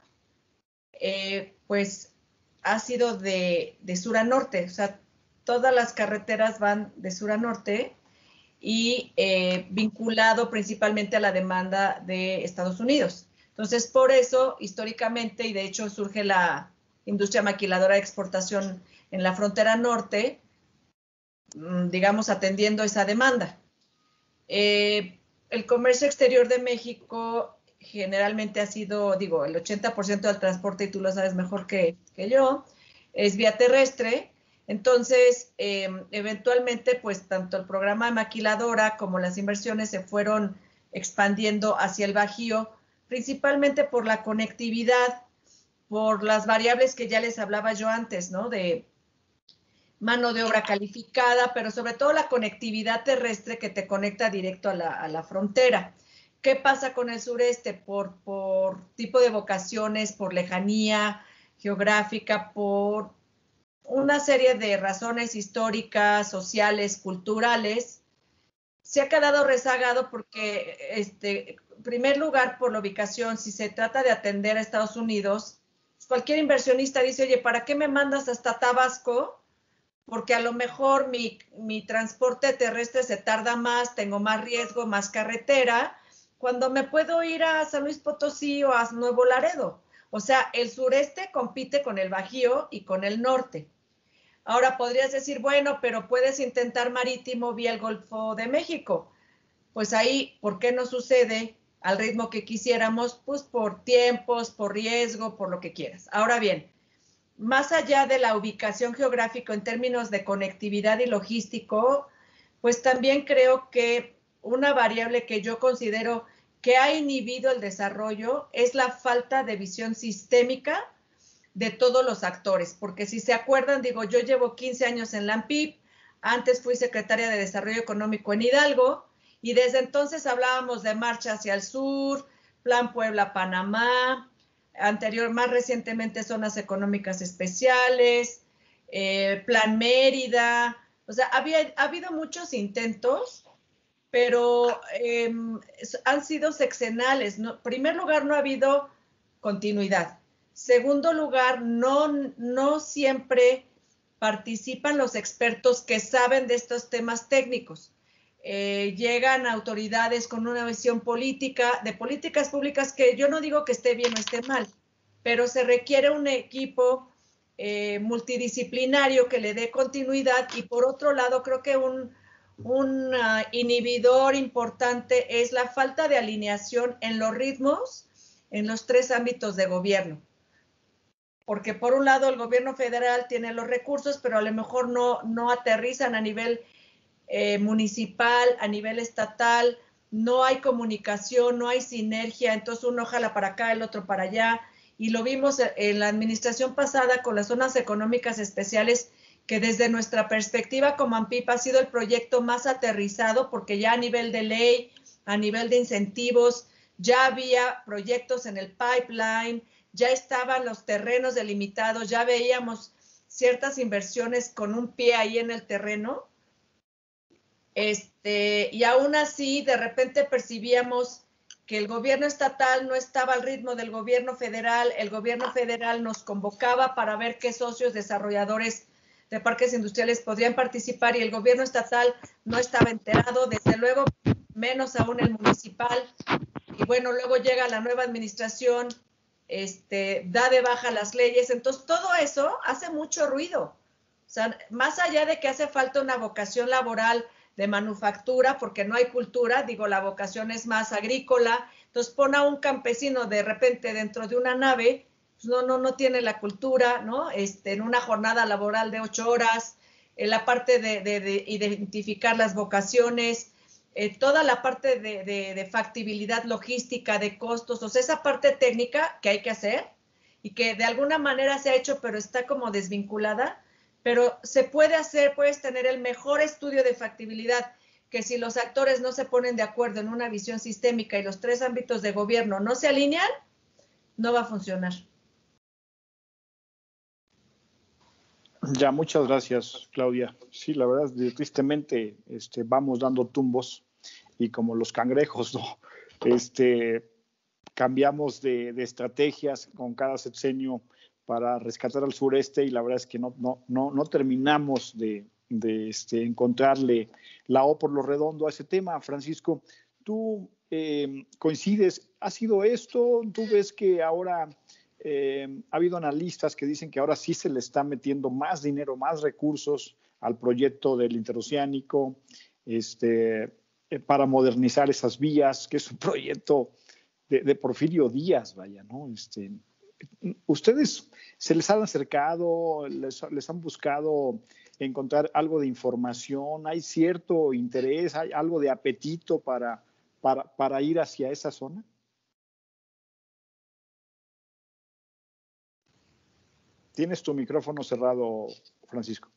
pues ha sido de sur a norte, o sea, todas las carreteras van de sur a norte y vinculado principalmente a la demanda de Estados Unidos. Entonces, por eso, históricamente, y de hecho surge la industria maquiladora de exportación en la frontera norte, digamos, atendiendo esa demanda. El comercio exterior de México generalmente ha sido, digo, el 80% del transporte, y tú lo sabes mejor que yo, es vía terrestre. Entonces, eventualmente, pues, tanto el programa de maquiladora como las inversiones se fueron expandiendo hacia el Bajío, principalmente por la conectividad, por las variables que ya les hablaba yo antes, ¿no? De mano de obra calificada, pero sobre todo la conectividad terrestre que te conecta directo a la frontera. ¿Qué pasa con el sureste? Por tipo de vocaciones, por lejanía geográfica, por una serie de razones históricas, sociales, culturales, se ha quedado rezagado porque, en primer lugar, por la ubicación, si se trata de atender a Estados Unidos, cualquier inversionista dice, oye, ¿para qué me mandas hasta Tabasco? Porque a lo mejor mi transporte terrestre se tarda más, tengo más riesgo, más carretera, cuando me puedo ir a San Luis Potosí o a Nuevo Laredo. O sea, el sureste compite con el Bajío y con el norte. Ahora podrías decir, bueno, pero puedes intentar marítimo vía el Golfo de México. Pues ahí, ¿por qué no sucede al ritmo que quisiéramos? Pues por tiempos, por riesgo, por lo que quieras. Ahora bien, más allá de la ubicación geográfica en términos de conectividad y logístico, pues también creo que una variable que yo considero que ha inhibido el desarrollo es la falta de visión sistémica de todos los actores, porque si se acuerdan, digo, yo llevo 15 años en la ANPIP, antes fui secretaria de Desarrollo Económico en Hidalgo, y desde entonces hablábamos de Marcha hacia el Sur, Plan Puebla-Panamá, más recientemente Zonas Económicas Especiales, Plan Mérida, o sea, ha habido muchos intentos, pero han sido sexenales, ¿no? En primer lugar, no ha habido continuidad. Segundo lugar, no siempre participan los expertos que saben de estos temas técnicos. Llegan autoridades con una visión política, de políticas públicas, que yo no digo que esté bien o esté mal, pero se requiere un equipo multidisciplinario que le dé continuidad. Y por otro lado, creo que un inhibidor importante es la falta de alineación en los ritmos en los tres ámbitos de gobierno. Porque por un lado el gobierno federal tiene los recursos, pero a lo mejor no aterrizan a nivel municipal, a nivel estatal, no hay comunicación, no hay sinergia, entonces uno jala para acá, el otro para allá, y lo vimos en la administración pasada con las zonas económicas especiales, que desde nuestra perspectiva como ANPIP ha sido el proyecto más aterrizado, porque ya a nivel de ley, a nivel de incentivos, ya había proyectos en el pipeline, ya estaban los terrenos delimitados, ya veíamos ciertas inversiones con un pie ahí en el terreno, y aún así de repente percibíamos que el gobierno estatal no estaba al ritmo del gobierno federal, el gobierno federal nos convocaba para ver qué socios desarrolladores de parques industriales podrían participar y el gobierno estatal no estaba enterado, desde luego menos aún el municipal. Y bueno, luego llega la nueva administración, da de baja las leyes, entonces todo eso hace mucho ruido. O sea, más allá de que hace falta una vocación laboral de manufactura, porque no hay cultura, digo, la vocación es más agrícola, entonces pon a un campesino de repente dentro de una nave, pues no tiene la cultura, ¿no? En una jornada laboral de 8 horas, en la parte de identificar las vocaciones, toda la parte de factibilidad logística, de costos, o sea, esa parte técnica que hay que hacer y que de alguna manera se ha hecho, pero está como desvinculada, pero se puede hacer, puedes tener el mejor estudio de factibilidad, que si los actores no se ponen de acuerdo en una visión sistémica y los 3 ámbitos de gobierno no se alinean, no va a funcionar. Ya, muchas gracias, Claudia. Sí, la verdad, tristemente vamos dando tumbos y como los cangrejos, ¿no? Cambiamos de estrategias con cada sexenio para rescatar al sureste y la verdad es que no terminamos de encontrarle la O por lo redondo a ese tema. Francisco, ¿tú coincides? ¿Ha sido esto? ¿Tú ves que ahora ha habido analistas que dicen que ahora sí se le está metiendo más dinero, más recursos al proyecto del interoceánico para modernizar esas vías, que es un proyecto de Porfirio Díaz, vaya, ¿no? ¿Ustedes se les han acercado, les han buscado encontrar algo de información? ¿Hay cierto interés, hay algo de apetito para ir hacia esa zona? Tienes tu micrófono cerrado, Francisco.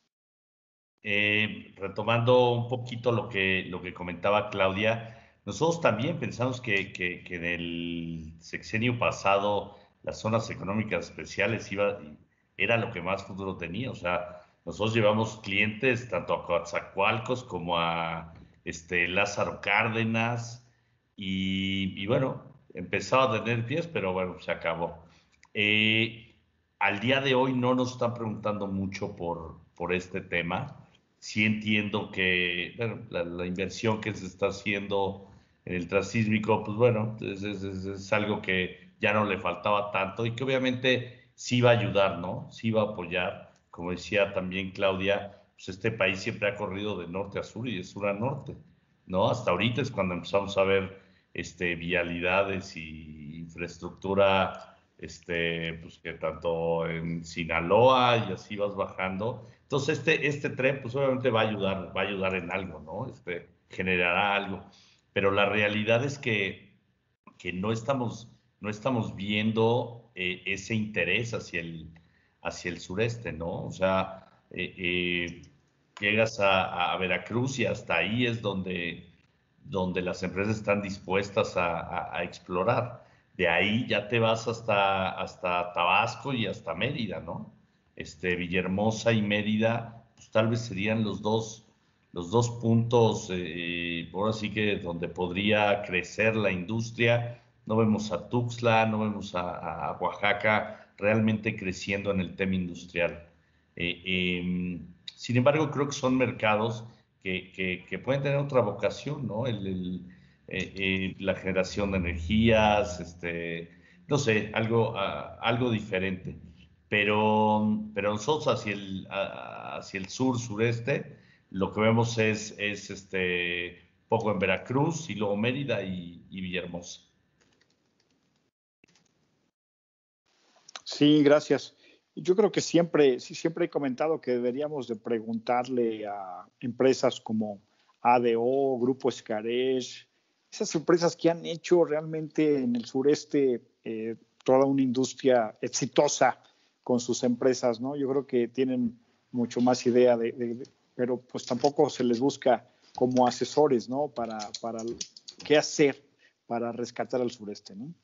Retomando un poquito lo que comentaba Claudia, nosotros también pensamos que en el sexenio pasado las zonas económicas especiales era lo que más futuro tenía. O sea, nosotros llevamos clientes tanto a Coatzacoalcos como a Lázaro Cárdenas y bueno, empezaba a tener pies, pero bueno, se acabó. Al día de hoy no nos están preguntando mucho por este tema. Sí entiendo que bueno, la inversión que se está haciendo en el transísmico, pues bueno, es algo que ya no le faltaba tanto y que obviamente sí va a ayudar, ¿no? Sí va a apoyar. Como decía también Claudia, pues este país siempre ha corrido de norte a sur y de sur a norte, ¿no? Hasta ahorita es cuando empezamos a ver vialidades y infraestructura, pues que tanto en Sinaloa y así vas bajando. Entonces este tren pues obviamente va a ayudar en algo, ¿no? Generará algo. Pero la realidad es que no estamos viendo ese interés hacia el sureste, ¿no? O sea, llegas a Veracruz y hasta ahí es donde las empresas están dispuestas a explorar. De ahí ya te vas hasta Tabasco y hasta Mérida, ¿no? Villahermosa y Mérida, pues tal vez serían los dos puntos, ahora sí que donde podría crecer la industria. No vemos a Tuxtla, no vemos a Oaxaca realmente creciendo en el tema industrial. Sin embargo, creo que son mercados que pueden tener otra vocación, ¿no? La generación de energías, no sé, algo diferente. Pero nosotros hacia el sur, sureste, lo que vemos es poco en Veracruz y luego Mérida y Villahermosa. Sí, gracias. Yo creo que siempre he comentado que deberíamos de preguntarle a empresas como ADO, Grupo Escarech, esas empresas que han hecho realmente en el sureste toda una industria exitosa con sus empresas, ¿no? Yo creo que tienen mucho más idea pero pues tampoco se les busca como asesores, ¿no? Para qué hacer para rescatar al sureste, ¿no?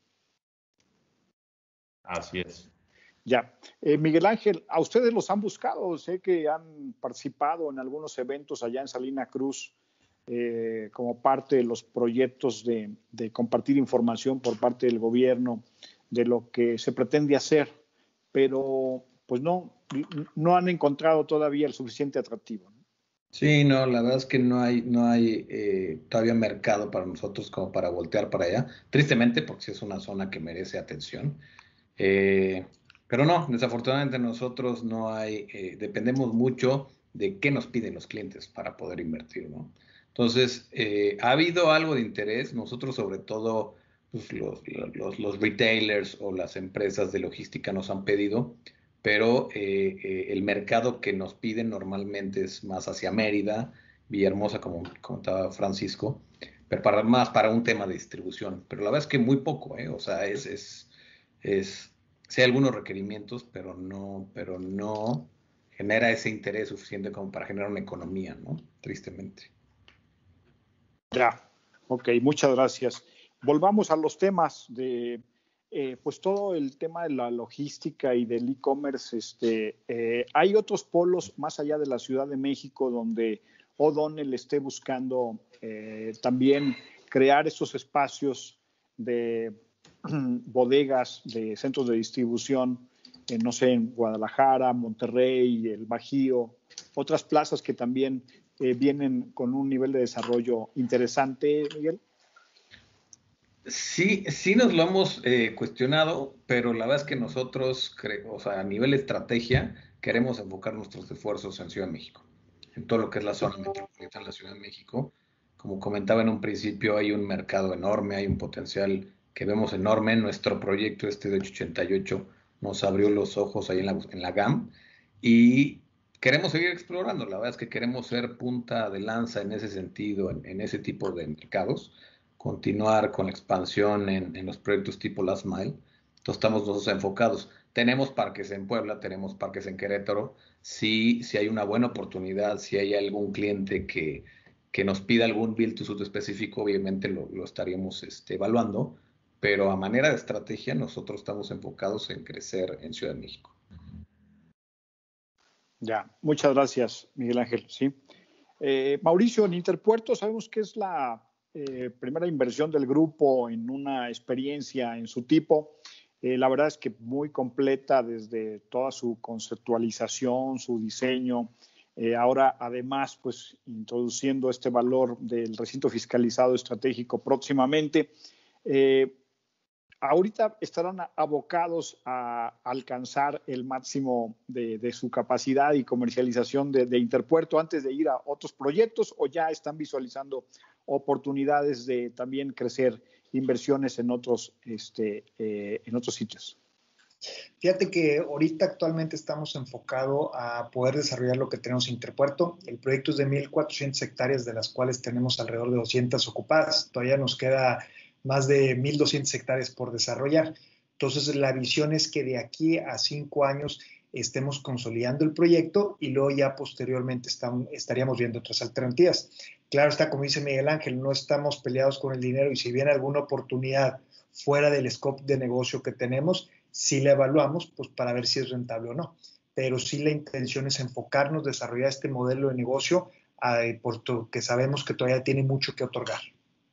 Así es. Ya. Miguel Ángel, ¿a ustedes los han buscado? Sé que han participado en algunos eventos allá en Salina Cruz como parte de los proyectos de compartir información por parte del gobierno de lo que se pretende hacer, pero pues no han encontrado todavía el suficiente atractivo. Sí, no, la verdad es que no hay todavía mercado para nosotros como para voltear para allá. Tristemente, porque sí es una zona que merece atención. Pero no, desafortunadamente nosotros no hay, dependemos mucho de qué nos piden los clientes para poder invertir, ¿no? Entonces, ha habido algo de interés, nosotros sobre todo, pues, los retailers o las empresas de logística nos han pedido, pero el mercado que nos piden normalmente es más hacia Mérida, Villahermosa, como comentaba Francisco, pero más para un tema de distribución. Pero la verdad es que muy poco, ¿eh? O sea, sí hay algunos requerimientos, pero no genera ese interés suficiente como para generar una economía, ¿no? Tristemente. Ya, ok, muchas gracias. Volvamos a los temas de, pues todo el tema de la logística y del e-commerce. Hay otros polos más allá de la Ciudad de México donde O'Donnell esté buscando también crear esos espacios de bodegas, de centros de distribución, no sé, en Guadalajara, Monterrey, el Bajío, otras plazas que también vienen con un nivel de desarrollo interesante, Miguel. Sí, sí nos lo hemos cuestionado, pero la verdad es que nosotros, o sea, a nivel de estrategia, queremos enfocar nuestros esfuerzos en Ciudad de México, en todo lo que es la zona metropolitana de la Ciudad de México. Como comentaba en un principio, hay un mercado enorme, hay un potencial que vemos enorme. Nuestro proyecto de 888 nos abrió los ojos ahí en la GAM y queremos seguir explorando. La verdad es que queremos ser punta de lanza en ese sentido, en ese tipo de mercados, continuar con la expansión en los proyectos tipo Last Mile. Entonces estamos nosotros enfocados. Tenemos parques en Puebla, tenemos parques en Querétaro. Si hay una buena oportunidad, si hay algún cliente que nos pida algún build to suit específico, obviamente lo estaríamos evaluando, pero a manera de estrategia nosotros estamos enfocados en crecer en Ciudad de México. Ya, muchas gracias, Miguel Ángel. Sí. Mauricio, en Interpuerto sabemos que es la primera inversión del grupo en una experiencia en su tipo. La verdad es que muy completa desde toda su conceptualización, su diseño. Ahora, además, pues introduciendo este valor del recinto fiscalizado estratégico próximamente. Ahorita estarán abocados a alcanzar el máximo de su capacidad y comercialización de Interpuerto antes de ir a otros proyectos, o ya están visualizando oportunidades de también crecer inversiones en otros sitios. Fíjate que ahorita actualmente estamos enfocados a poder desarrollar lo que tenemos en Interpuerto. El proyecto es de 1,400 hectáreas, de las cuales tenemos alrededor de 200 ocupadas. Todavía nos queda más de 1,200 hectáreas por desarrollar. Entonces, la visión es que de aquí a 5 años estemos consolidando el proyecto y luego ya posteriormente estaríamos viendo otras alternativas. Claro está, como dice Miguel Ángel, no estamos peleados con el dinero y si viene alguna oportunidad fuera del scope de negocio que tenemos, sí la evaluamos pues, para ver si es rentable o no. Pero sí la intención es enfocarnos, desarrollar este modelo de negocio porque sabemos que todavía tiene mucho que otorgar.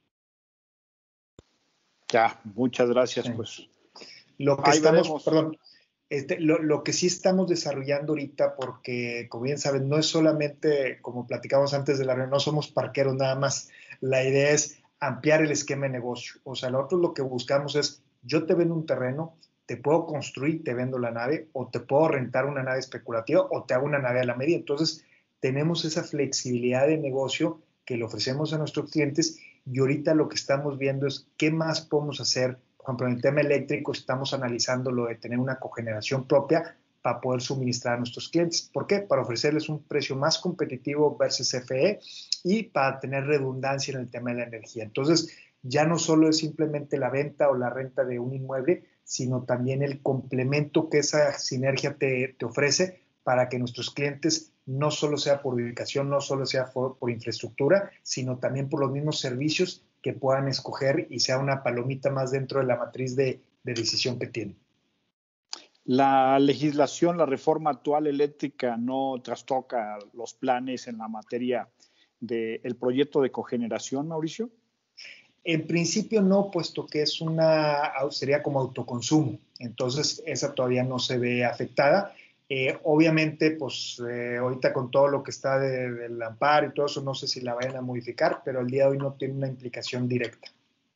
Ya, muchas gracias. Sí. Pues lo que estamos, perdón, lo que sí estamos desarrollando ahorita, porque como bien saben, no es solamente, como platicamos antes de la reunión, no somos parqueros nada más. La idea es ampliar el esquema de negocio. O sea, nosotros lo que buscamos es, yo te vendo un terreno, te puedo construir, te vendo la nave, o te puedo rentar una nave especulativa, o te hago una nave a la medida. Entonces, tenemos esa flexibilidad de negocio que le ofrecemos a nuestros clientes y ahorita lo que estamos viendo es qué más podemos hacer. Por ejemplo, en el tema eléctrico estamos analizando lo de tener una cogeneración propia para poder suministrar a nuestros clientes. ¿Por qué? Para ofrecerles un precio más competitivo versus CFE y para tener redundancia en el tema de la energía. Entonces, ya no solo es simplemente la venta o la renta de un inmueble, sino también el complemento que esa sinergia te ofrece para que nuestros clientes no solo sea por ubicación, no solo sea por infraestructura, sino también por los mismos servicios que puedan escoger y sea una palomita más dentro de la matriz de decisión que tienen. La legislación, la reforma actual eléctrica no trastoca los planes en la materia del proyecto de cogeneración, Mauricio? En principio no, puesto que sería como autoconsumo, entonces esa todavía no se ve afectada. Obviamente, pues ahorita con todo lo que está del amparo y todo eso, no sé si la vayan a modificar, pero al día de hoy no tiene una implicación directa.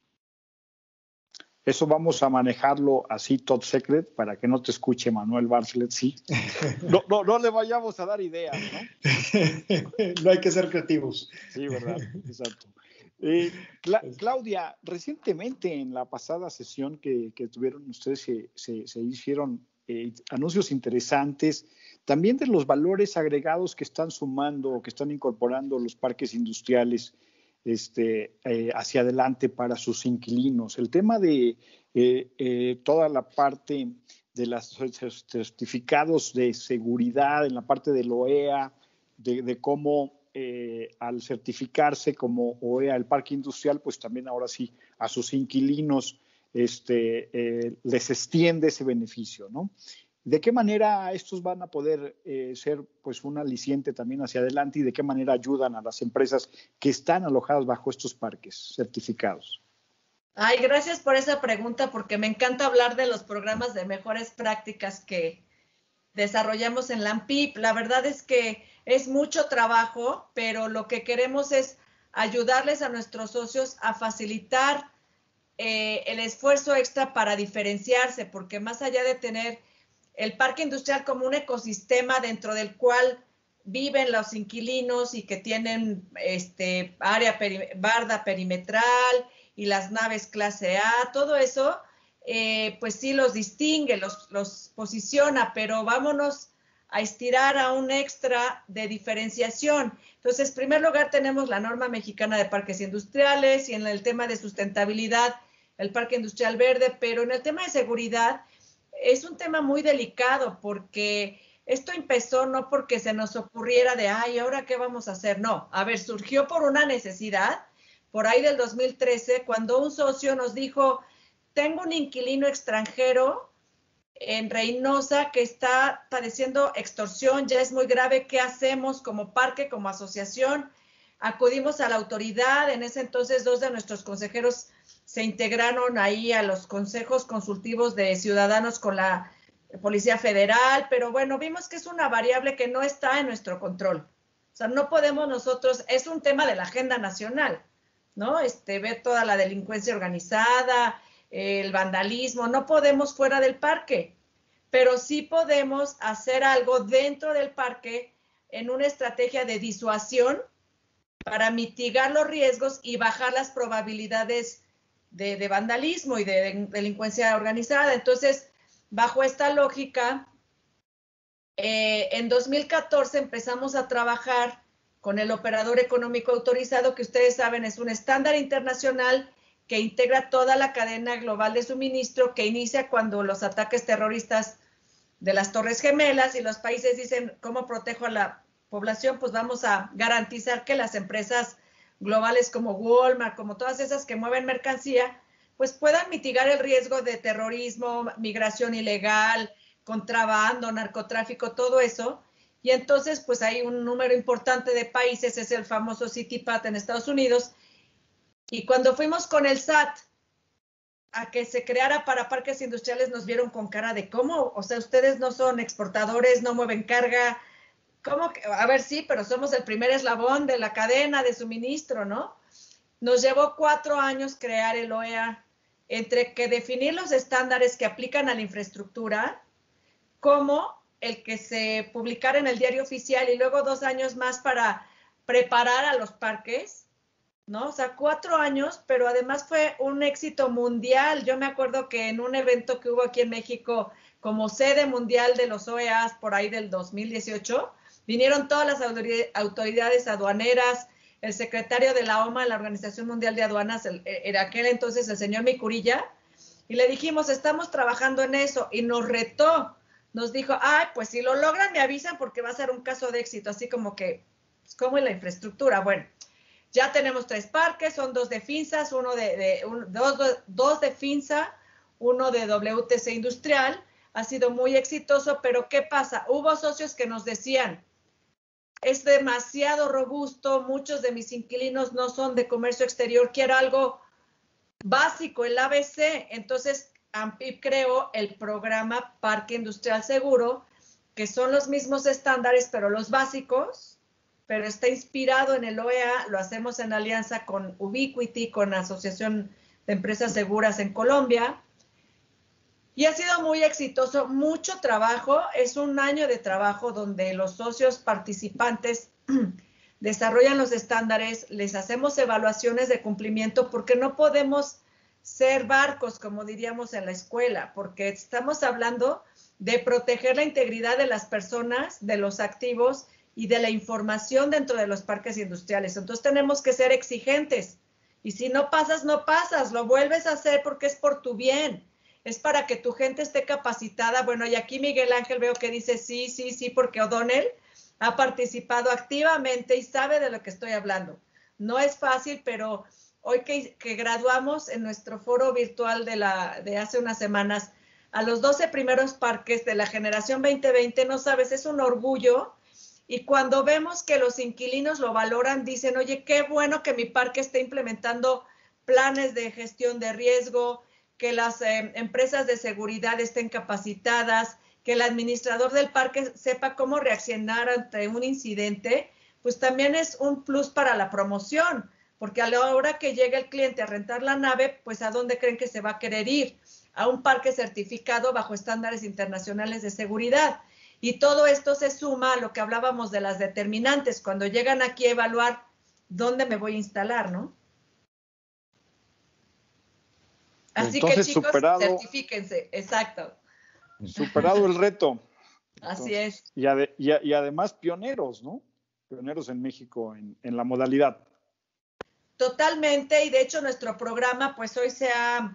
Eso vamos a manejarlo así top secret para que no te escuche Manuel Bartlett, sí. No le vayamos a dar ideas, ¿no? No hay que ser creativos. Sí, ¿verdad? Exacto. Claudia, recientemente en la pasada sesión que tuvieron ustedes se hicieron anuncios interesantes, también de los valores agregados que están sumando, que están incorporando los parques industriales hacia adelante para sus inquilinos. El tema de toda la parte de los certificados de seguridad, en la parte del OEA, de cómo al certificarse como OEA el parque industrial, pues también ahora sí a sus inquilinos les extiende ese beneficio, ¿no? ¿De qué manera estos van a poder ser pues un aliciente también hacia adelante y de qué manera ayudan a las empresas que están alojadas bajo estos parques certificados? Ay, gracias por esa pregunta porque me encanta hablar de los programas de mejores prácticas que desarrollamos en la AMPIP. La verdad es que es mucho trabajo, pero lo que queremos es ayudarles a nuestros socios a facilitar el esfuerzo extra para diferenciarse, porque más allá de tener el parque industrial como un ecosistema dentro del cual viven los inquilinos y que tienen barda perimetral y las naves clase A, todo eso, pues sí los distingue, los posiciona, pero vámonos a estirar a un extra de diferenciación. Entonces, en primer lugar, tenemos la norma mexicana de parques industriales y en el tema de sustentabilidad, el parque industrial verde, pero en el tema de seguridad, es un tema muy delicado porque esto empezó no porque se nos ocurriera de, ay, ¿ahora qué vamos a hacer? No, a ver, surgió por una necesidad, por ahí del 2013, cuando un socio nos dijo, tengo un inquilino extranjero en Reynosa que está padeciendo extorsión, ya es muy grave, ¿qué hacemos como parque, como asociación? Acudimos a la autoridad, en ese entonces 2 de nuestros consejeros se integraron ahí a los consejos consultivos de ciudadanos con la Policía Federal, pero bueno, vimos que es una variable que no está en nuestro control. O sea, no podemos nosotros, es un tema de la agenda nacional, ¿no? Ver toda la delincuencia organizada, el vandalismo, no podemos fuera del parque, pero sí podemos hacer algo dentro del parque en una estrategia de disuasión para mitigar los riesgos y bajar las probabilidades de vandalismo y de delincuencia organizada. Entonces, bajo esta lógica, en 2014 empezamos a trabajar con el operador económico autorizado, que ustedes saben es un estándar internacional que integra toda la cadena global de suministro, que inicia cuando los ataques terroristas de las Torres Gemelas y los países dicen, ¿cómo protejo a la población? Pues vamos a garantizar que las empresas globales como Walmart, como todas esas que mueven mercancía, pues puedan mitigar el riesgo de terrorismo, migración ilegal, contrabando, narcotráfico, todo eso. Y entonces, pues hay un número importante de países, es el famoso CITIPAT en Estados Unidos. Y cuando fuimos con el SAT a que se creara para parques industriales, nos vieron con cara de ¿cómo? O sea, ustedes no son exportadores, no mueven carga. ¿Cómo? A ver, sí, pero somos el primer eslabón de la cadena de suministro, ¿no? Nos llevó 4 años crear el OEA, entre que definir los estándares que aplican a la infraestructura, como el que se publicara en el diario oficial y luego 2 años más para preparar a los parques, ¿no? O sea, 4 años, pero además fue un éxito mundial. Yo me acuerdo que en un evento que hubo aquí en México como sede mundial de los OEAs por ahí del 2018, vinieron todas las autoridades aduaneras, el secretario de la OMA, la Organización Mundial de Aduanas, en aquel entonces el señor Micurilla, y le dijimos, estamos trabajando en eso, y nos retó, nos dijo, ay, pues si lo logran me avisan porque va a ser un caso de éxito, así como que, pues, ¿cómo es la infraestructura? Bueno, ya tenemos 3 parques, son 2 de FINSA, dos de FINSA, uno de WTC Industrial, ha sido muy exitoso, pero ¿qué pasa? Hubo socios que nos decían, es demasiado robusto, muchos de mis inquilinos no son de comercio exterior, quiero algo básico, el ABC. Entonces, AMPIP creó el programa Parque Industrial Seguro, que son los mismos estándares, pero los básicos, pero está inspirado en el OEA, lo hacemos en alianza con Ubiquity, con la Asociación de Empresas Seguras en Colombia, y ha sido muy exitoso, mucho trabajo, es un año de trabajo donde los socios participantes desarrollan los estándares, les hacemos evaluaciones de cumplimiento, porque no podemos ser barcos, como diríamos en la escuela, porque estamos hablando de proteger la integridad de las personas, de los activos y de la información dentro de los parques industriales. Entonces tenemos que ser exigentes. Y si no pasas, no pasas, lo vuelves a hacer porque es por tu bien. Es para que tu gente esté capacitada. Bueno, y aquí Miguel Ángel veo que dice sí, porque O'Donnell ha participado activamente y sabe de lo que estoy hablando. No es fácil, pero hoy que graduamos en nuestro foro virtual de hace unas semanas a los 12 primeros parques de la generación 2020, no sabes, es un orgullo. Y cuando vemos que los inquilinos lo valoran, dicen, oye, qué bueno que mi parque esté implementando planes de gestión de riesgo, que las empresas de seguridad estén capacitadas, que el administrador del parque sepa cómo reaccionar ante un incidente, pues también es un plus para la promoción, porque a la hora que llegue el cliente a rentar la nave, pues ¿a dónde creen que se va a querer ir? A un parque certificado bajo estándares internacionales de seguridad. Y todo esto se suma a lo que hablábamos de las determinantes, cuando llegan aquí a evaluar dónde me voy a instalar, ¿no? Así entonces, que chicos, certifíquense, exacto. Superado el reto. Así es. Y además pioneros, ¿no? Pioneros en México en la modalidad. Totalmente, y de hecho nuestro programa pues hoy se ha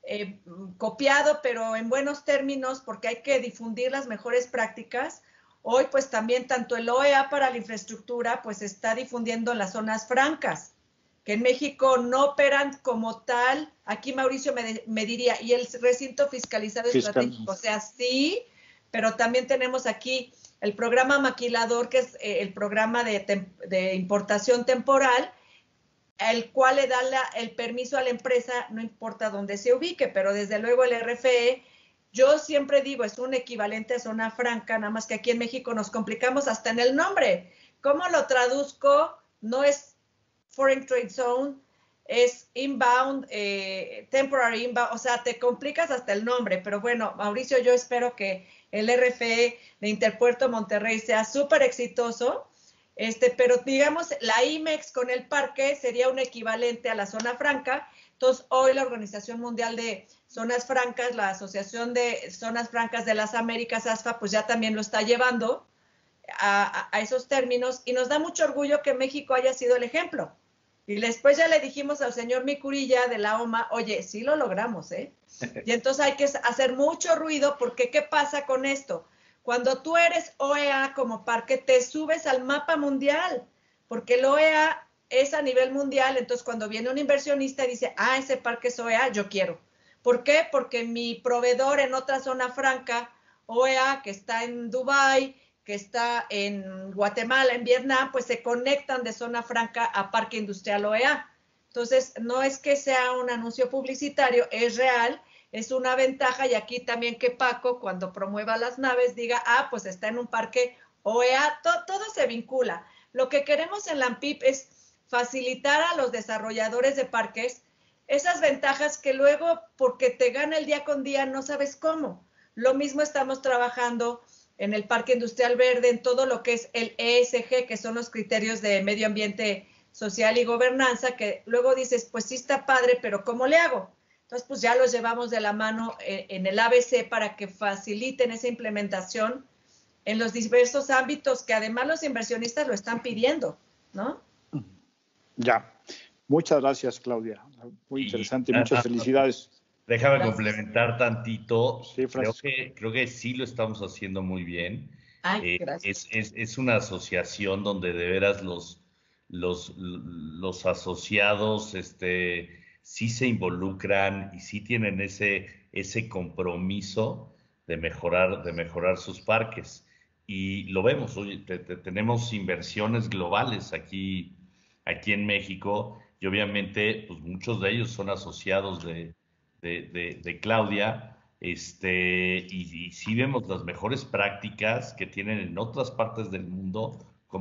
copiado, pero en buenos términos, porque hay que difundir las mejores prácticas. Hoy pues también tanto el OEA para la infraestructura pues está difundiendo las zonas francas, que en México no operan como tal. Aquí Mauricio me diría, ¿y el recinto fiscalizado estratégico? O sea, sí, pero también tenemos aquí el programa maquilador, que es el programa de importación temporal, el cual le da el permiso a la empresa, no importa dónde se ubique, pero desde luego el RFE, yo siempre digo, es un equivalente a zona franca, nada más que aquí en México nos complicamos hasta en el nombre. ¿Cómo lo traduzco? No es Foreign Trade Zone, es inbound, temporary inbound, o sea, te complicas hasta el nombre, pero bueno, Mauricio, yo espero que el RFE de Interpuerto Monterrey sea súper exitoso, pero digamos, la IMEX con el parque sería un equivalente a la zona franca. Entonces, hoy la Organización Mundial de Zonas Francas, la Asociación de Zonas Francas de las Américas, ASFA, pues ya también lo está llevando a esos términos, y nos da mucho orgullo que México haya sido el ejemplo. Y después ya le dijimos al señor Micurilla de la OMA, oye, sí lo logramos, ¿eh? Y entonces hay que hacer mucho ruido, porque ¿qué pasa con esto? Cuando tú eres OEA como parque, te subes al mapa mundial, porque el OEA es a nivel mundial. Entonces, cuando viene un inversionista y dice, ese parque es OEA, yo quiero. ¿Por qué? Porque mi proveedor en otra zona franca, OEA, que está en Dubái, que está en Guatemala, en Vietnam, pues se conectan de zona franca a Parque Industrial OEA. Entonces, no es que sea un anuncio publicitario, es real, es una ventaja. Y aquí también que Paco, cuando promueva las naves, diga, pues está en un parque OEA, todo se vincula. Lo que queremos en la AMPIP es facilitar a los desarrolladores de parques esas ventajas que luego, porque te gana el día con día, no sabes cómo. Lo mismo estamos trabajando en el Parque Industrial Verde, en todo lo que es el ESG, que son los criterios de medio ambiente, social y gobernanza, que luego dices, pues sí está padre, pero ¿cómo le hago? Entonces, pues ya los llevamos de la mano en el ABC para que faciliten esa implementación en los diversos ámbitos, que además los inversionistas lo están pidiendo, ¿no? Ya. Muchas gracias, Claudia. Muy interesante. Muchas felicidades. Déjame complementar tantito. Sí, creo que sí lo estamos haciendo muy bien. Gracias. Es una asociación donde de veras los asociados sí se involucran y sí tienen ese compromiso de mejorar sus parques. y lo vemos. Oye, tenemos inversiones globales aquí en México y obviamente pues muchos de ellos son asociados de Claudia, y sí vemos las mejores prácticas que tienen en otras partes del mundo,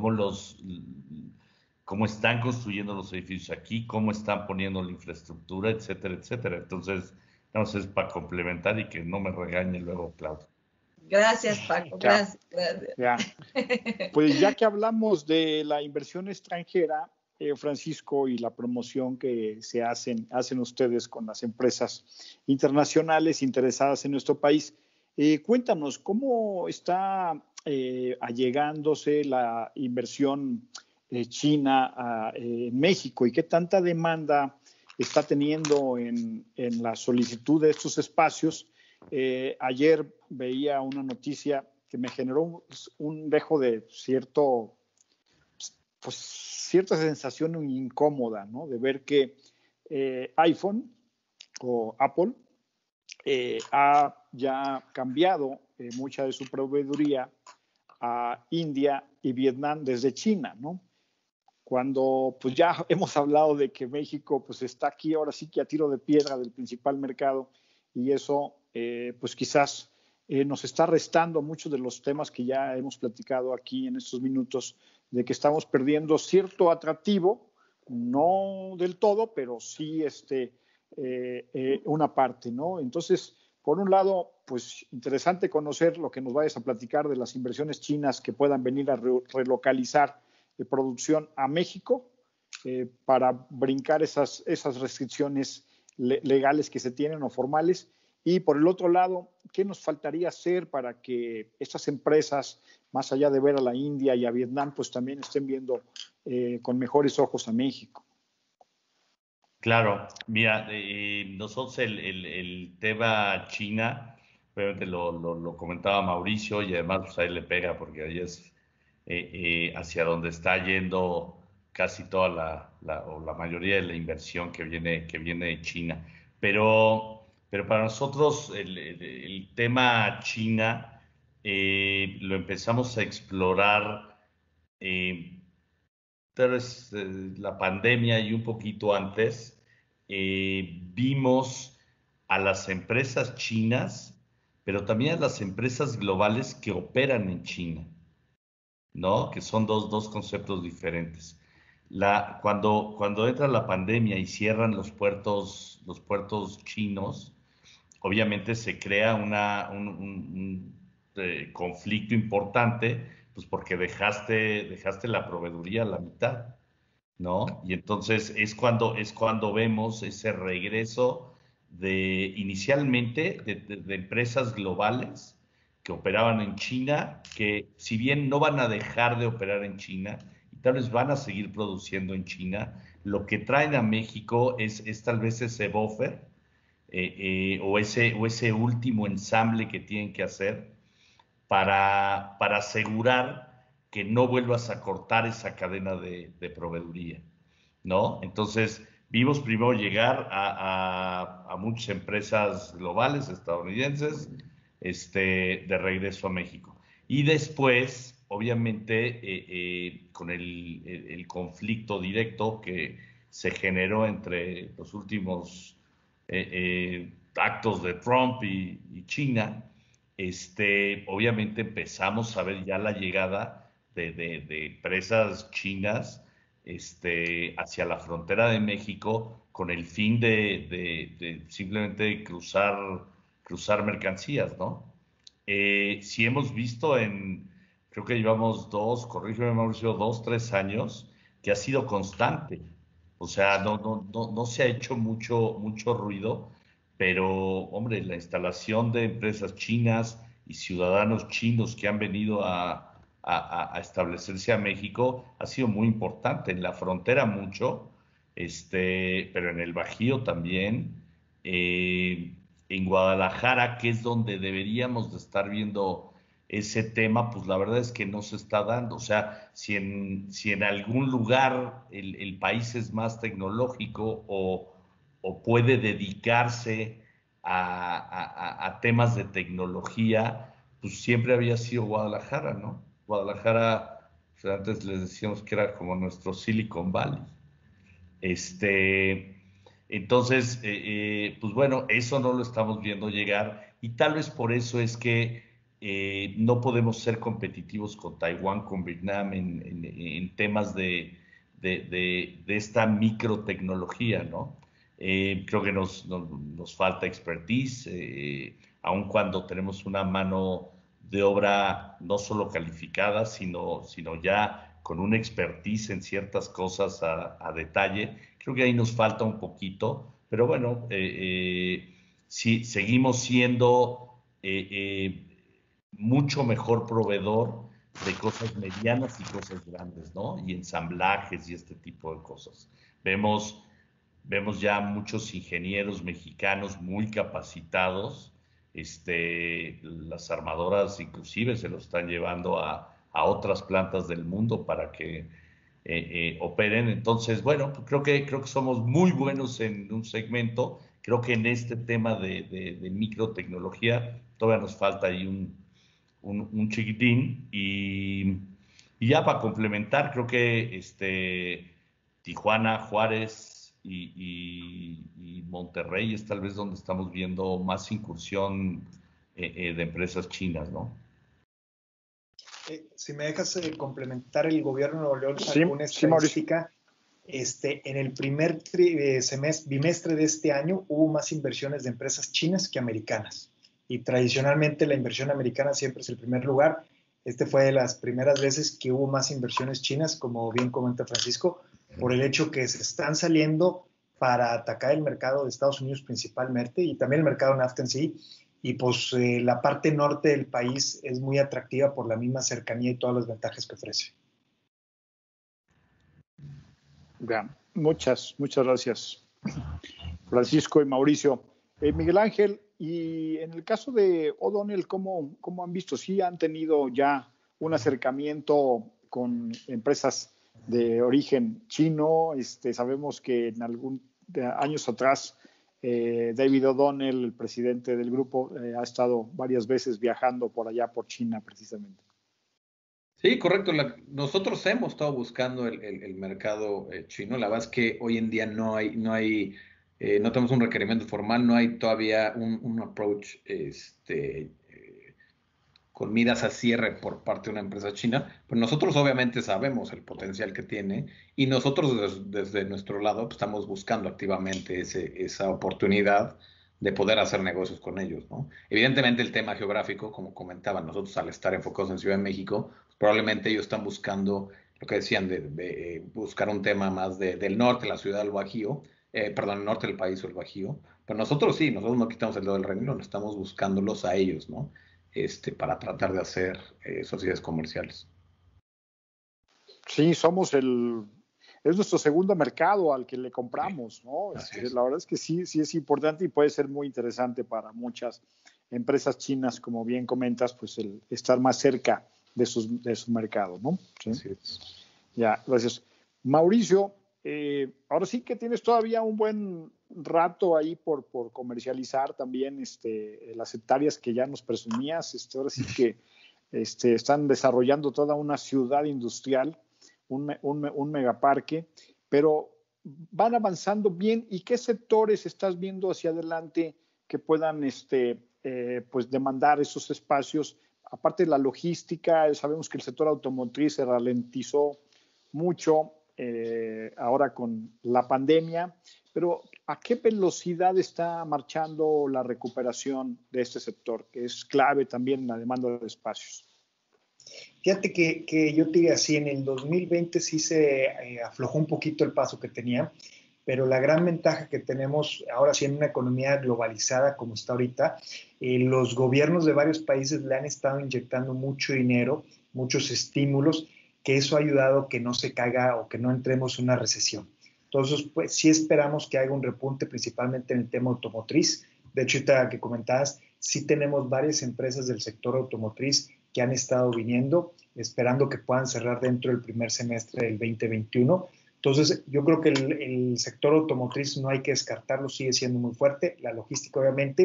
cómo están construyendo los edificios aquí, cómo están poniendo la infraestructura, etcétera, etcétera. Entonces, no sé, es para complementar y que no me regañe luego Claudia. Gracias, Paco, gracias. Ya. Pues ya que hablamos de la inversión extranjera, Francisco, y la promoción que hacen ustedes con las empresas internacionales interesadas en nuestro país, cuéntanos, ¿cómo está allegándose la inversión china en México y qué tanta demanda está teniendo en la solicitud de estos espacios? Ayer veía una noticia que me generó un dejo de cierta sensación incómoda, ¿no? De ver que iPhone o Apple ha ya cambiado mucha de su proveeduría a India y Vietnam desde China, ¿no? Cuando pues ya hemos hablado de que México pues está aquí ahora sí que a tiro de piedra del principal mercado y eso pues quizás nos está restando muchos de los temas que ya hemos platicado aquí en estos minutos, de que estamos perdiendo cierto atractivo, no del todo, pero sí una parte, ¿no? Entonces, por un lado, pues interesante conocer lo que nos vayas a platicar de las inversiones chinas que puedan venir a relocalizar producción a México para brincar esas restricciones legales que se tienen o formales. Y por el otro lado, ¿qué nos faltaría hacer para que estas empresas, más allá de ver a la India y a Vietnam, pues también estén viendo con mejores ojos a México? Claro, mira, nosotros el tema China, obviamente lo comentaba Mauricio y además pues ahí le pega porque ahí es hacia donde está yendo casi toda o la mayoría de la inversión que viene de China. Pero para nosotros el tema China lo empezamos a explorar tal vez la pandemia y un poquito antes. Vimos a las empresas chinas, pero también a las empresas globales que operan en China, ¿no? Que son dos conceptos diferentes. Cuando entra la pandemia y cierran los puertos chinos, obviamente se crea un conflicto importante, pues porque dejaste la proveeduría a la mitad, ¿no? Y entonces es cuando vemos ese regreso inicialmente de empresas globales que operaban en China, que si bien no van a dejar de operar en China, y tal vez van a seguir produciendo en China, lo que traen a México es tal vez ese buffer, o ese último ensamble que tienen que hacer para asegurar que no vuelvas a cortar esa cadena de proveeduría, ¿no? Entonces, vimos primero llegar a muchas empresas globales estadounidenses de regreso a México. Y después, obviamente, con el conflicto directo que se generó entre los últimos actos de Trump y China, obviamente empezamos a ver ya la llegada de empresas chinas hacia la frontera de México con el fin de simplemente cruzar mercancías, ¿no? Si hemos visto creo que llevamos corrígeme Mauricio, 3 años, que ha sido constante. O sea, no se ha hecho mucho ruido, pero, hombre, la instalación de empresas chinas y ciudadanos chinos que han venido a establecerse a México ha sido muy importante. En la frontera mucho, pero en el Bajío también. En Guadalajara, que es donde deberíamos de estar viendo ese tema, pues la verdad es que no se está dando. O sea, si en algún lugar el país es más tecnológico o puede dedicarse a temas de tecnología, pues siempre había sido Guadalajara, ¿no? Guadalajara, o sea, antes les decíamos que era como nuestro Silicon Valley. Entonces, pues bueno, eso no lo estamos viendo llegar y tal vez por eso es que no podemos ser competitivos con Taiwán, con Vietnam en temas de esta microtecnología, ¿no? Creo que nos falta expertise, aun cuando tenemos una mano de obra no solo calificada, sino ya con una expertise en ciertas cosas a detalle. Creo que ahí nos falta un poquito, pero bueno, sí, seguimos siendo mucho mejor proveedor de cosas medianas y cosas grandes, ¿no? Y ensamblajes y este tipo de cosas. Vemos ya muchos ingenieros mexicanos muy capacitados. Las armadoras inclusive se lo están llevando a otras plantas del mundo para que operen. Entonces, bueno, creo que somos muy buenos en un segmento. Creo que en este tema de microtecnología todavía nos falta ahí un chiquitín. Y ya para complementar, creo que Tijuana, Juárez y Monterrey es tal vez donde estamos viendo más incursión de empresas chinas, ¿no? Si me dejas complementar, el gobierno de Nuevo León Sí, sacó una sí, Mauricio. estadística. En el primer bimestre de este año hubo más inversiones de empresas chinas que americanas. Y tradicionalmente la inversión americana siempre es el primer lugar. Fue de las primeras veces que hubo más inversiones chinas, como bien comenta Francisco, por el hecho que se están saliendo para atacar el mercado de Estados Unidos principalmente y también el mercado NAFTA en sí. Y pues la parte norte del país es muy atractiva por la misma cercanía y todas las ventajas que ofrece. Bien, muchas gracias, Francisco y Mauricio. Miguel Ángel, y en el caso de O'Donnell, ¿cómo han visto? ¿Sí han tenido ya un acercamiento con empresas de origen chino? Sabemos que en años atrás David O'Donnell, el presidente del grupo, ha estado varias veces viajando por allá, por China precisamente. Sí, correcto. Nosotros hemos estado buscando el mercado chino. La verdad es que hoy en día no tenemos un requerimiento formal, no hay todavía un approach con miras a cierre por parte de una empresa china, pero nosotros obviamente sabemos el potencial que tiene y nosotros desde nuestro lado pues, estamos buscando activamente esa oportunidad de poder hacer negocios con ellos, ¿no? Evidentemente el tema geográfico, como comentaban, nosotros al estar enfocados en Ciudad de México, pues, probablemente ellos están buscando lo que decían de buscar un tema más del norte, la ciudad del Bajío, perdón, el norte del país o el Bajío, pero nosotros sí, nosotros no quitamos el dedo del renglón, estamos buscándolos a ellos, ¿no? Para tratar de hacer sociedades comerciales. Sí, es nuestro segundo mercado al que le compramos, ¿no? La verdad es que sí es importante y puede ser muy interesante para muchas empresas chinas, como bien comentas, pues el estar más cerca de su mercado, ¿no? ¿Sí? Así es. Ya, gracias. Mauricio, ahora sí que tienes todavía un buen rato ahí por comercializar también las hectáreas que ya nos presumías. Ahora sí que están desarrollando toda una ciudad industrial, un megaparque, pero van avanzando bien. ¿Y qué sectores estás viendo hacia adelante que puedan pues demandar esos espacios? Aparte de la logística, sabemos que el sector automotriz se ralentizó mucho ahora con la pandemia, pero ¿a qué velocidad está marchando la recuperación de este sector, que es clave también en la demanda de espacios? Fíjate que yo te diría así, en el 2020 sí se aflojó un poquito el paso que tenía, pero la gran ventaja que tenemos ahora sí en una economía globalizada como está ahorita, los gobiernos de varios países le han estado inyectando mucho dinero, muchos estímulos, que eso ha ayudado que no se caiga o que no entremos en una recesión. Entonces, pues sí esperamos que haya un repunte principalmente en el tema automotriz. De hecho, ahorita que comentabas, sí tenemos varias empresas del sector automotriz que han estado viniendo, esperando que puedan cerrar dentro del primer semestre del 2021. Entonces, yo creo que el sector automotriz no hay que descartarlo, sigue siendo muy fuerte, la logística obviamente,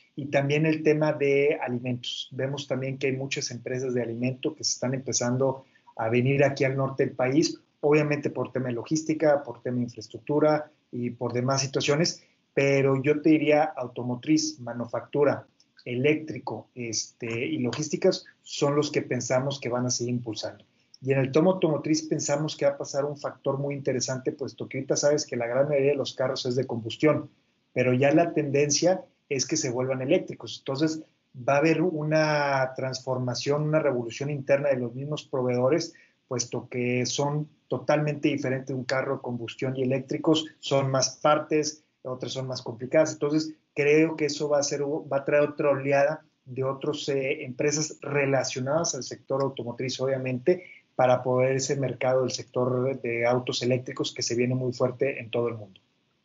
Y también el tema de alimentos. Vemos también que hay muchas empresas de alimento que se están empezando a venir aquí al norte del país, obviamente por tema de logística, por tema de infraestructura y por demás situaciones, pero yo te diría automotriz, manufactura, eléctrico y logísticas son los que pensamos que van a seguir impulsando. Y en el tomo automotriz pensamos que va a pasar un factor muy interesante, puesto que ahorita sabes que la gran mayoría de los carros es de combustión, pero ya la tendencia es que se vuelvan eléctricos. Entonces va a haber una transformación, una revolución interna de los mismos proveedores, puesto que son totalmente diferentes de un carro de combustión y eléctricos, son más partes, otras son más complicadas. Entonces creo que eso va a traer otra oleada de otras empresas relacionadas al sector automotriz, obviamente, para poder ese mercado del sector de autos eléctricos que se viene muy fuerte en todo el mundo.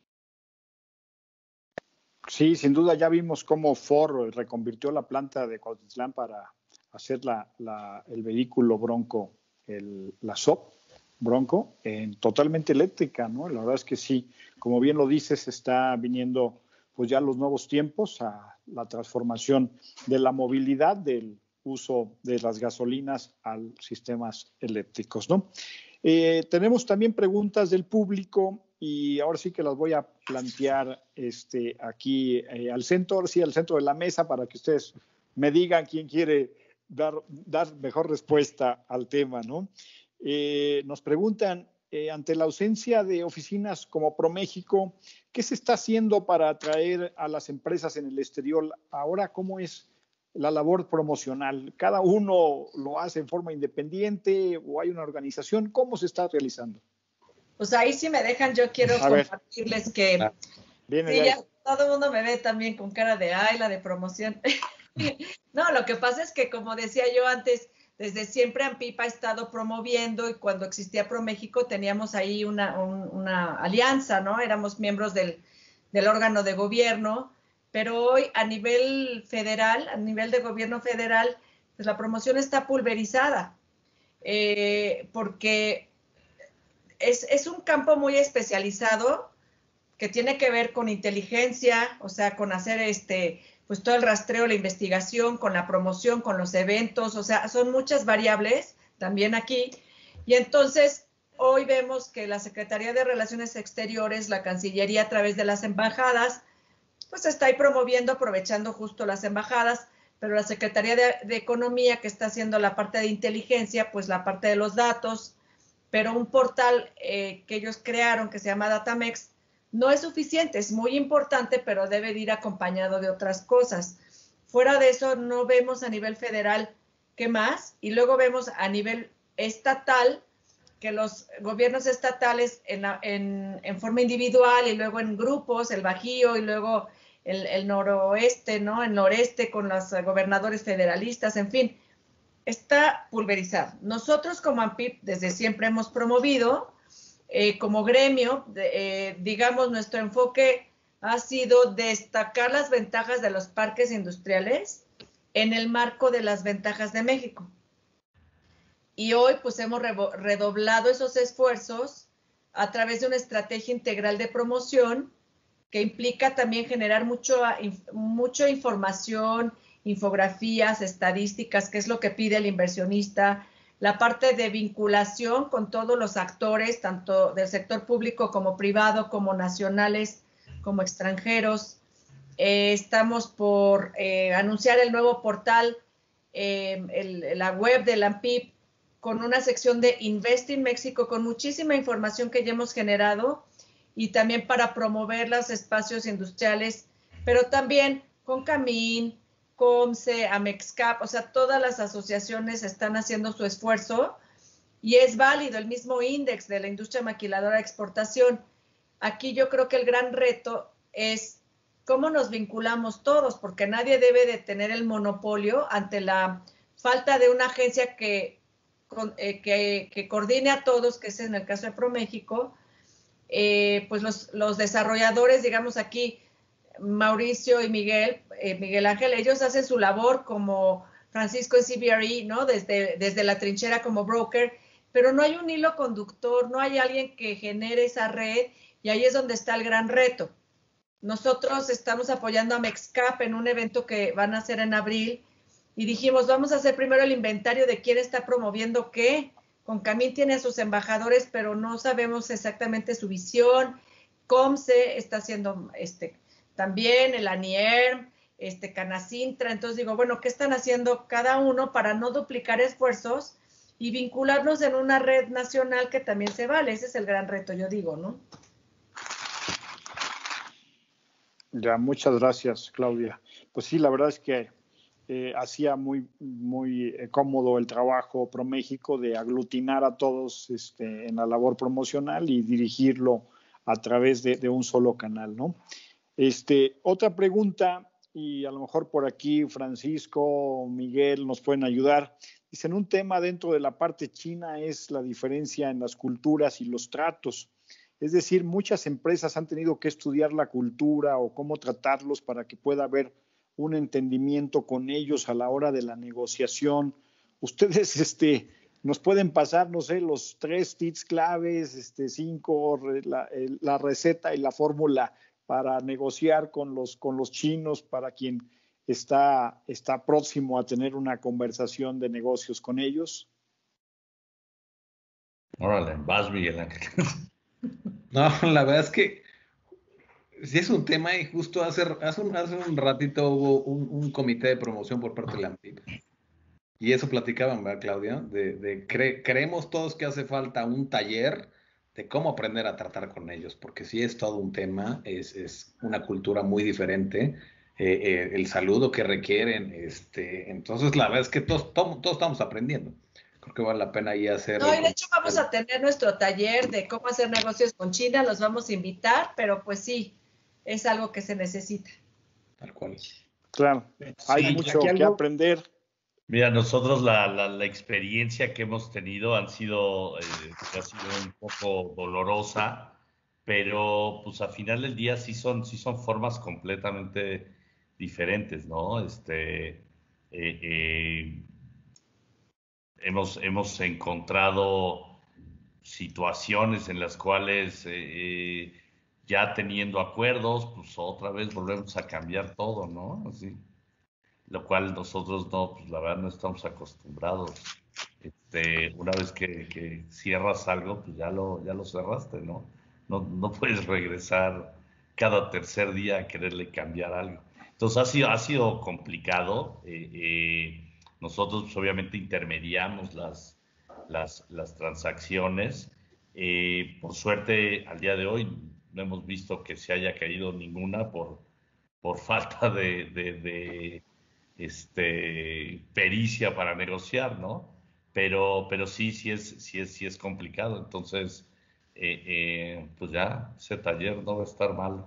Sí, sin duda ya vimos cómo Ford reconvirtió la planta de Cuautitlán para hacer el vehículo Bronco, la SOP Bronco, totalmente eléctrica, ¿no? La verdad es que sí, como bien lo dices, está viniendo pues ya los nuevos tiempos, a la transformación de la movilidad, del uso de las gasolinas a sistemas eléctricos, ¿no? Tenemos también preguntas del público y ahora sí que las voy a plantear aquí al centro de la mesa para que ustedes me digan quién quiere dar mejor respuesta al tema, ¿no? Nos preguntan, ante la ausencia de oficinas como ProMéxico, ¿qué se está haciendo para atraer a las empresas en el exterior? Ahora, ¿cómo es la labor promocional? ¿Cada uno lo hace en forma independiente o hay una organización? ¿Cómo se está realizando? Pues ahí si me dejan, yo quiero compartirles que sí, ya todo el mundo me ve también con cara de ay, la de promoción. No, lo que pasa es que, como decía yo antes, desde siempre AMPIP ha estado promoviendo y cuando existía ProMéxico teníamos ahí una alianza, ¿no? Éramos miembros del órgano de gobierno, pero hoy a nivel federal, a nivel de gobierno federal, pues la promoción está pulverizada, porque es un campo muy especializado que tiene que ver con inteligencia, o sea, con hacer pues todo el rastreo, la investigación, con la promoción, con los eventos, o sea, son muchas variables también aquí. Y entonces, hoy vemos que la Secretaría de Relaciones Exteriores, la Cancillería a través de las embajadas, pues está ahí promoviendo, aprovechando justo las embajadas, pero la Secretaría de Economía, que está haciendo la parte de inteligencia, pues la parte de los datos, pero un portal que ellos crearon que se llama Datamex, no es suficiente, es muy importante, pero debe de ir acompañado de otras cosas. Fuera de eso, no vemos a nivel federal qué más, y luego vemos a nivel estatal que los gobiernos estatales en forma individual y luego en grupos, el Bajío y luego el noroeste, ¿no? El noreste con los gobernadores federalistas, en fin, está pulverizado. Nosotros como AMPIP desde siempre hemos promovido, como gremio, digamos, nuestro enfoque ha sido destacar las ventajas de los parques industriales en el marco de las ventajas de México. Y hoy pues hemos redoblado esos esfuerzos a través de una estrategia integral de promoción que implica también generar mucha información, infografías, estadísticas, que es lo que pide el inversionista, la parte de vinculación con todos los actores, tanto del sector público como privado, como nacionales, como extranjeros. Estamos por anunciar el nuevo portal, la web de la AMPIP, con una sección de Invest in México, con muchísima información que ya hemos generado, y también para promover los espacios industriales, pero también con Camín, COMCE, Amexcap, o sea, todas las asociaciones están haciendo su esfuerzo y es válido el mismo índice de la industria maquiladora de exportación. Aquí yo creo que el gran reto es cómo nos vinculamos todos, porque nadie debe de tener el monopolio ante la falta de una agencia que coordine a todos, que es en el caso de ProMéxico. Pues los desarrolladores, digamos aquí, Mauricio y Miguel Ángel, ellos hacen su labor como Francisco en CBRE, ¿no? Desde la trinchera como broker, pero no hay un hilo conductor, no hay alguien que genere esa red, y ahí es donde está el gran reto. nosotros estamos apoyando a Mexcap en un evento que van a hacer en abril y dijimos, vamos a hacer primero el inventario de quién está promoviendo qué. Concamín tiene a sus embajadores, pero no sabemos exactamente su visión. Comce está haciendo también, el ANIER, Canacintra. Entonces digo, bueno, ¿qué están haciendo cada uno para no duplicar esfuerzos y vincularnos en una red nacional que también se vale? Ese es el gran reto, yo digo, ¿no? Ya, muchas gracias, Claudia. Pues sí, la verdad es que hacía muy cómodo el trabajo ProMéxico de aglutinar a todos en la labor promocional y dirigirlo a través de un solo canal, ¿no? Otra pregunta, y a lo mejor por aquí Francisco, Miguel nos pueden ayudar. Dicen, un tema dentro de la parte china es la diferencia en las culturas y los tratos. Es decir, muchas empresas han tenido que estudiar la cultura o cómo tratarlos para que pueda haber un entendimiento con ellos a la hora de la negociación. Ustedes nos pueden pasar, no sé, los 3 tips claves, 5, la receta y la fórmula para negociar con los chinos, para quien está próximo a tener una conversación de negocios con ellos. Órale, vas, Miguel Ángel. No, la verdad es que sí es un tema, y justo hace un ratito hubo un comité de promoción por parte de la AMPIP. Y eso platicaban, ¿verdad, Claudia? Creemos todos que hace falta un taller de cómo aprender a tratar con ellos, porque sí es todo un tema, es una cultura muy diferente, el saludo que requieren, entonces la verdad es que todos estamos aprendiendo. Creo que vale la pena ahí hacer... No, y de hecho vamos a tener nuestro taller de cómo hacer negocios con China, los vamos a invitar, pero pues sí, es algo que se necesita. Tal cual. Claro, hay sí, mucho que aprender. Mira, nosotros la experiencia que hemos tenido ha sido un poco dolorosa, pero pues al final del día sí son formas completamente diferentes, ¿no? Hemos encontrado situaciones en las cuales ya teniendo acuerdos, pues otra vez volvemos a cambiar todo, ¿no? Así. Lo cual nosotros no, pues la verdad no estamos acostumbrados. Una vez que cierras algo, pues ya lo cerraste, ¿no? No puedes regresar cada tercer día a quererle cambiar algo. Entonces ha sido complicado. Nosotros pues, obviamente intermediamos las transacciones. Por suerte, al día de hoy no hemos visto que se haya caído ninguna por falta de pericia para negociar, ¿no? Pero sí es complicado. Entonces, pues ya, ese taller no va a estar mal.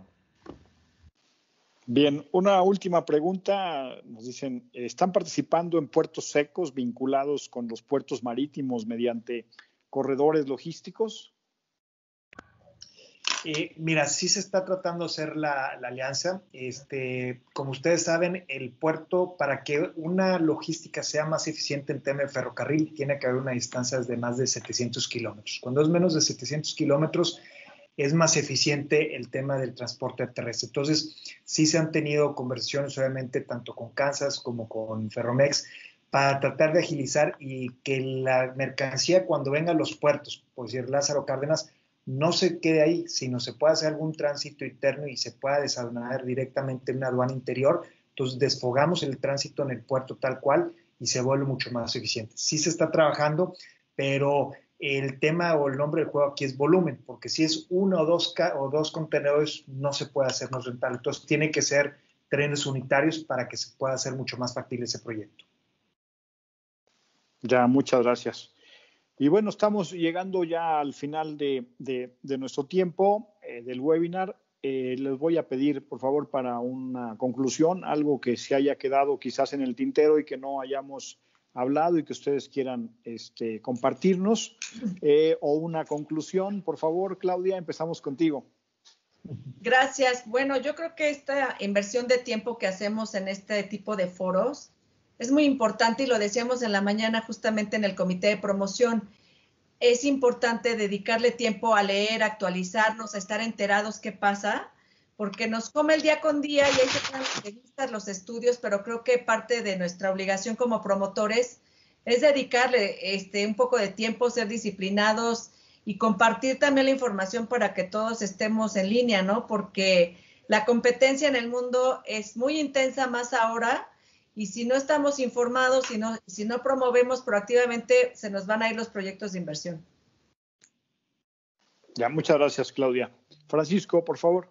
Bien, una última pregunta. Nos dicen, ¿están participando en puertos secos vinculados con los puertos marítimos mediante corredores logísticos? Mira, sí se está tratando de hacer la alianza. Como ustedes saben, el puerto, para que una logística sea más eficiente en tema de ferrocarril, tiene que haber una distancia de más de 700 kilómetros. Cuando es menos de 700 kilómetros, es más eficiente el tema del transporte terrestre. Entonces, sí se han tenido conversaciones, obviamente, tanto con Kansas como con Ferromex, para tratar de agilizar y que la mercancía, cuando venga a los puertos, por decir Lázaro Cárdenas, no se quede ahí, sino se pueda hacer algún tránsito interno y se pueda desaduanar directamente en una aduana interior. Entonces, desfogamos el tránsito en el puerto tal cual y se vuelve mucho más eficiente. Sí se está trabajando, pero el tema o el nombre del juego aquí es volumen, porque si es uno o dos contenedores, no se puede hacer más rentable. Entonces, tiene que ser trenes unitarios para que se pueda hacer mucho más factible ese proyecto. Ya, muchas gracias. Y bueno, estamos llegando ya al final de nuestro tiempo del webinar. Les voy a pedir, por favor, para una conclusión, algo que se haya quedado quizás en el tintero y que no hayamos hablado y que ustedes quieran compartirnos, o una conclusión. Por favor, Claudia, empezamos contigo. Gracias. Bueno, yo creo que esta inversión de tiempo que hacemos en este tipo de foros es muy importante y lo decíamos en la mañana justamente en el comité de promoción. Es importante dedicarle tiempo a leer, actualizarnos, a estar enterados qué pasa, porque nos come el día con día y hay que tener las revistas, los estudios, pero creo que parte de nuestra obligación como promotores es dedicarle un poco de tiempo, ser disciplinados y compartir también la información para que todos estemos en línea, ¿no? Porque la competencia en el mundo es muy intensa más ahora y si no estamos informados, si no promovemos proactivamente, se nos van a ir los proyectos de inversión. Ya, muchas gracias, Claudia. Francisco, por favor.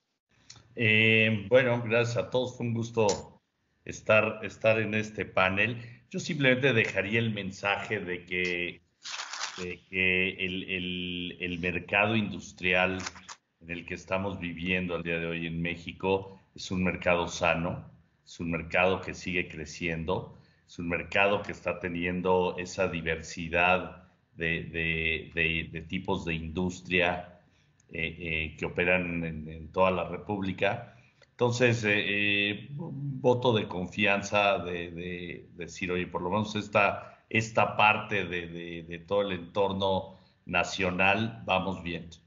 Bueno, gracias a todos. Fue un gusto estar en este panel. Yo simplemente dejaría el mensaje de que el mercado industrial en el que estamos viviendo al día de hoy en México es un mercado sano, es un mercado que sigue creciendo, es un mercado que está teniendo esa diversidad de tipos de industria que operan en toda la República. Entonces, un voto de confianza de decir, oye, por lo menos esta parte de todo el entorno nacional vamos viendo.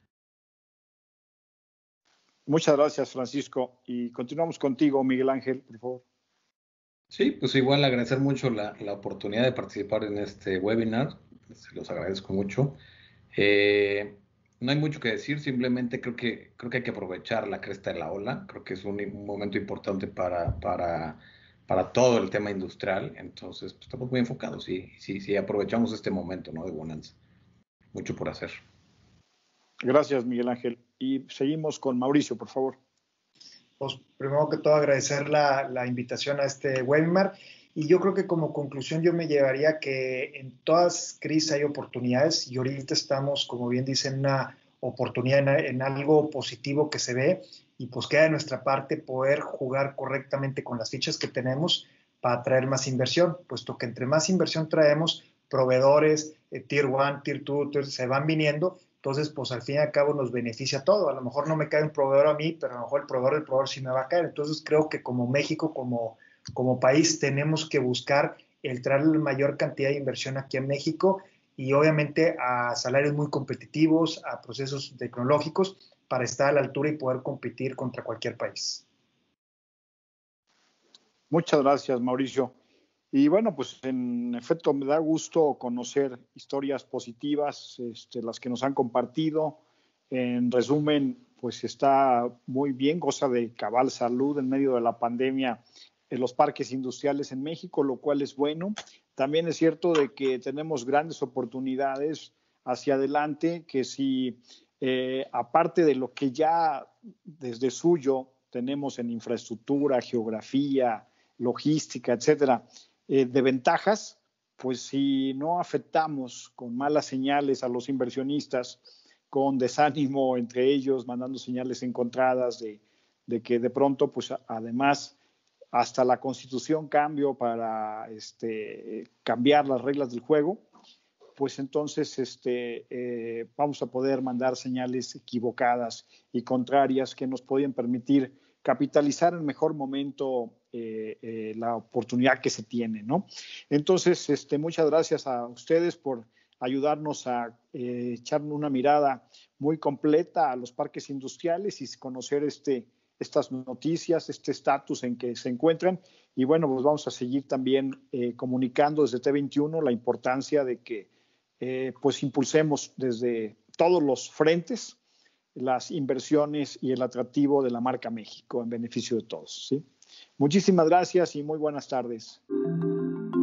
Muchas gracias, Francisco. Y continuamos contigo, Miguel Ángel, por favor. Sí, pues igual agradecer mucho la oportunidad de participar en este webinar. Se los agradezco mucho. No hay mucho que decir, simplemente creo que hay que aprovechar la cresta de la ola. Creo que es un momento importante para todo el tema industrial. Entonces, pues, estamos muy enfocados y aprovechamos este momento, ¿no?, de bonanza. Mucho por hacer. Gracias, Miguel Ángel. Y seguimos con Mauricio, por favor. Pues primero que todo agradecer la invitación a este webinar y yo creo que como conclusión yo me llevaría que en todas crisis hay oportunidades y ahorita estamos, como bien dicen, una oportunidad en algo positivo que se ve y pues queda de nuestra parte poder jugar correctamente con las fichas que tenemos para atraer más inversión, puesto que entre más inversión traemos, proveedores, Tier 1, Tier 2, se van viniendo. Entonces, pues al fin y al cabo nos beneficia todo. A lo mejor no me cae un proveedor a mí, pero a lo mejor el proveedor sí me va a caer. Entonces, creo que como México, como país, tenemos que buscar el traer la mayor cantidad de inversión aquí en México y obviamente a salarios muy competitivos, a procesos tecnológicos para estar a la altura y poder competir contra cualquier país. Muchas gracias, Mauricio. Y bueno, pues en efecto me da gusto conocer historias positivas, las que nos han compartido. En resumen, pues está muy bien, goza de cabal salud en medio de la pandemia en los parques industriales en México, lo cual es bueno. También es cierto de que tenemos grandes oportunidades hacia adelante, que si aparte de lo que ya desde suyo tenemos en infraestructura, geografía, logística, etcétera, de ventajas, pues si no afectamos con malas señales a los inversionistas, con desánimo entre ellos, mandando señales encontradas de que de pronto, pues además, hasta la Constitución cambió para cambiar las reglas del juego, pues entonces vamos a poder mandar señales equivocadas y contrarias que nos podían permitir capitalizar en mejor momento la oportunidad que se tiene, ¿no? Entonces, muchas gracias a ustedes por ayudarnos a echar una mirada muy completa a los parques industriales y conocer estas noticias, este estatus en que se encuentran. Y bueno, pues vamos a seguir también comunicando desde T21 la importancia de que pues impulsemos desde todos los frentes las inversiones y el atractivo de la marca México en beneficio de todos, ¿sí? Muchísimas gracias y muy buenas tardes.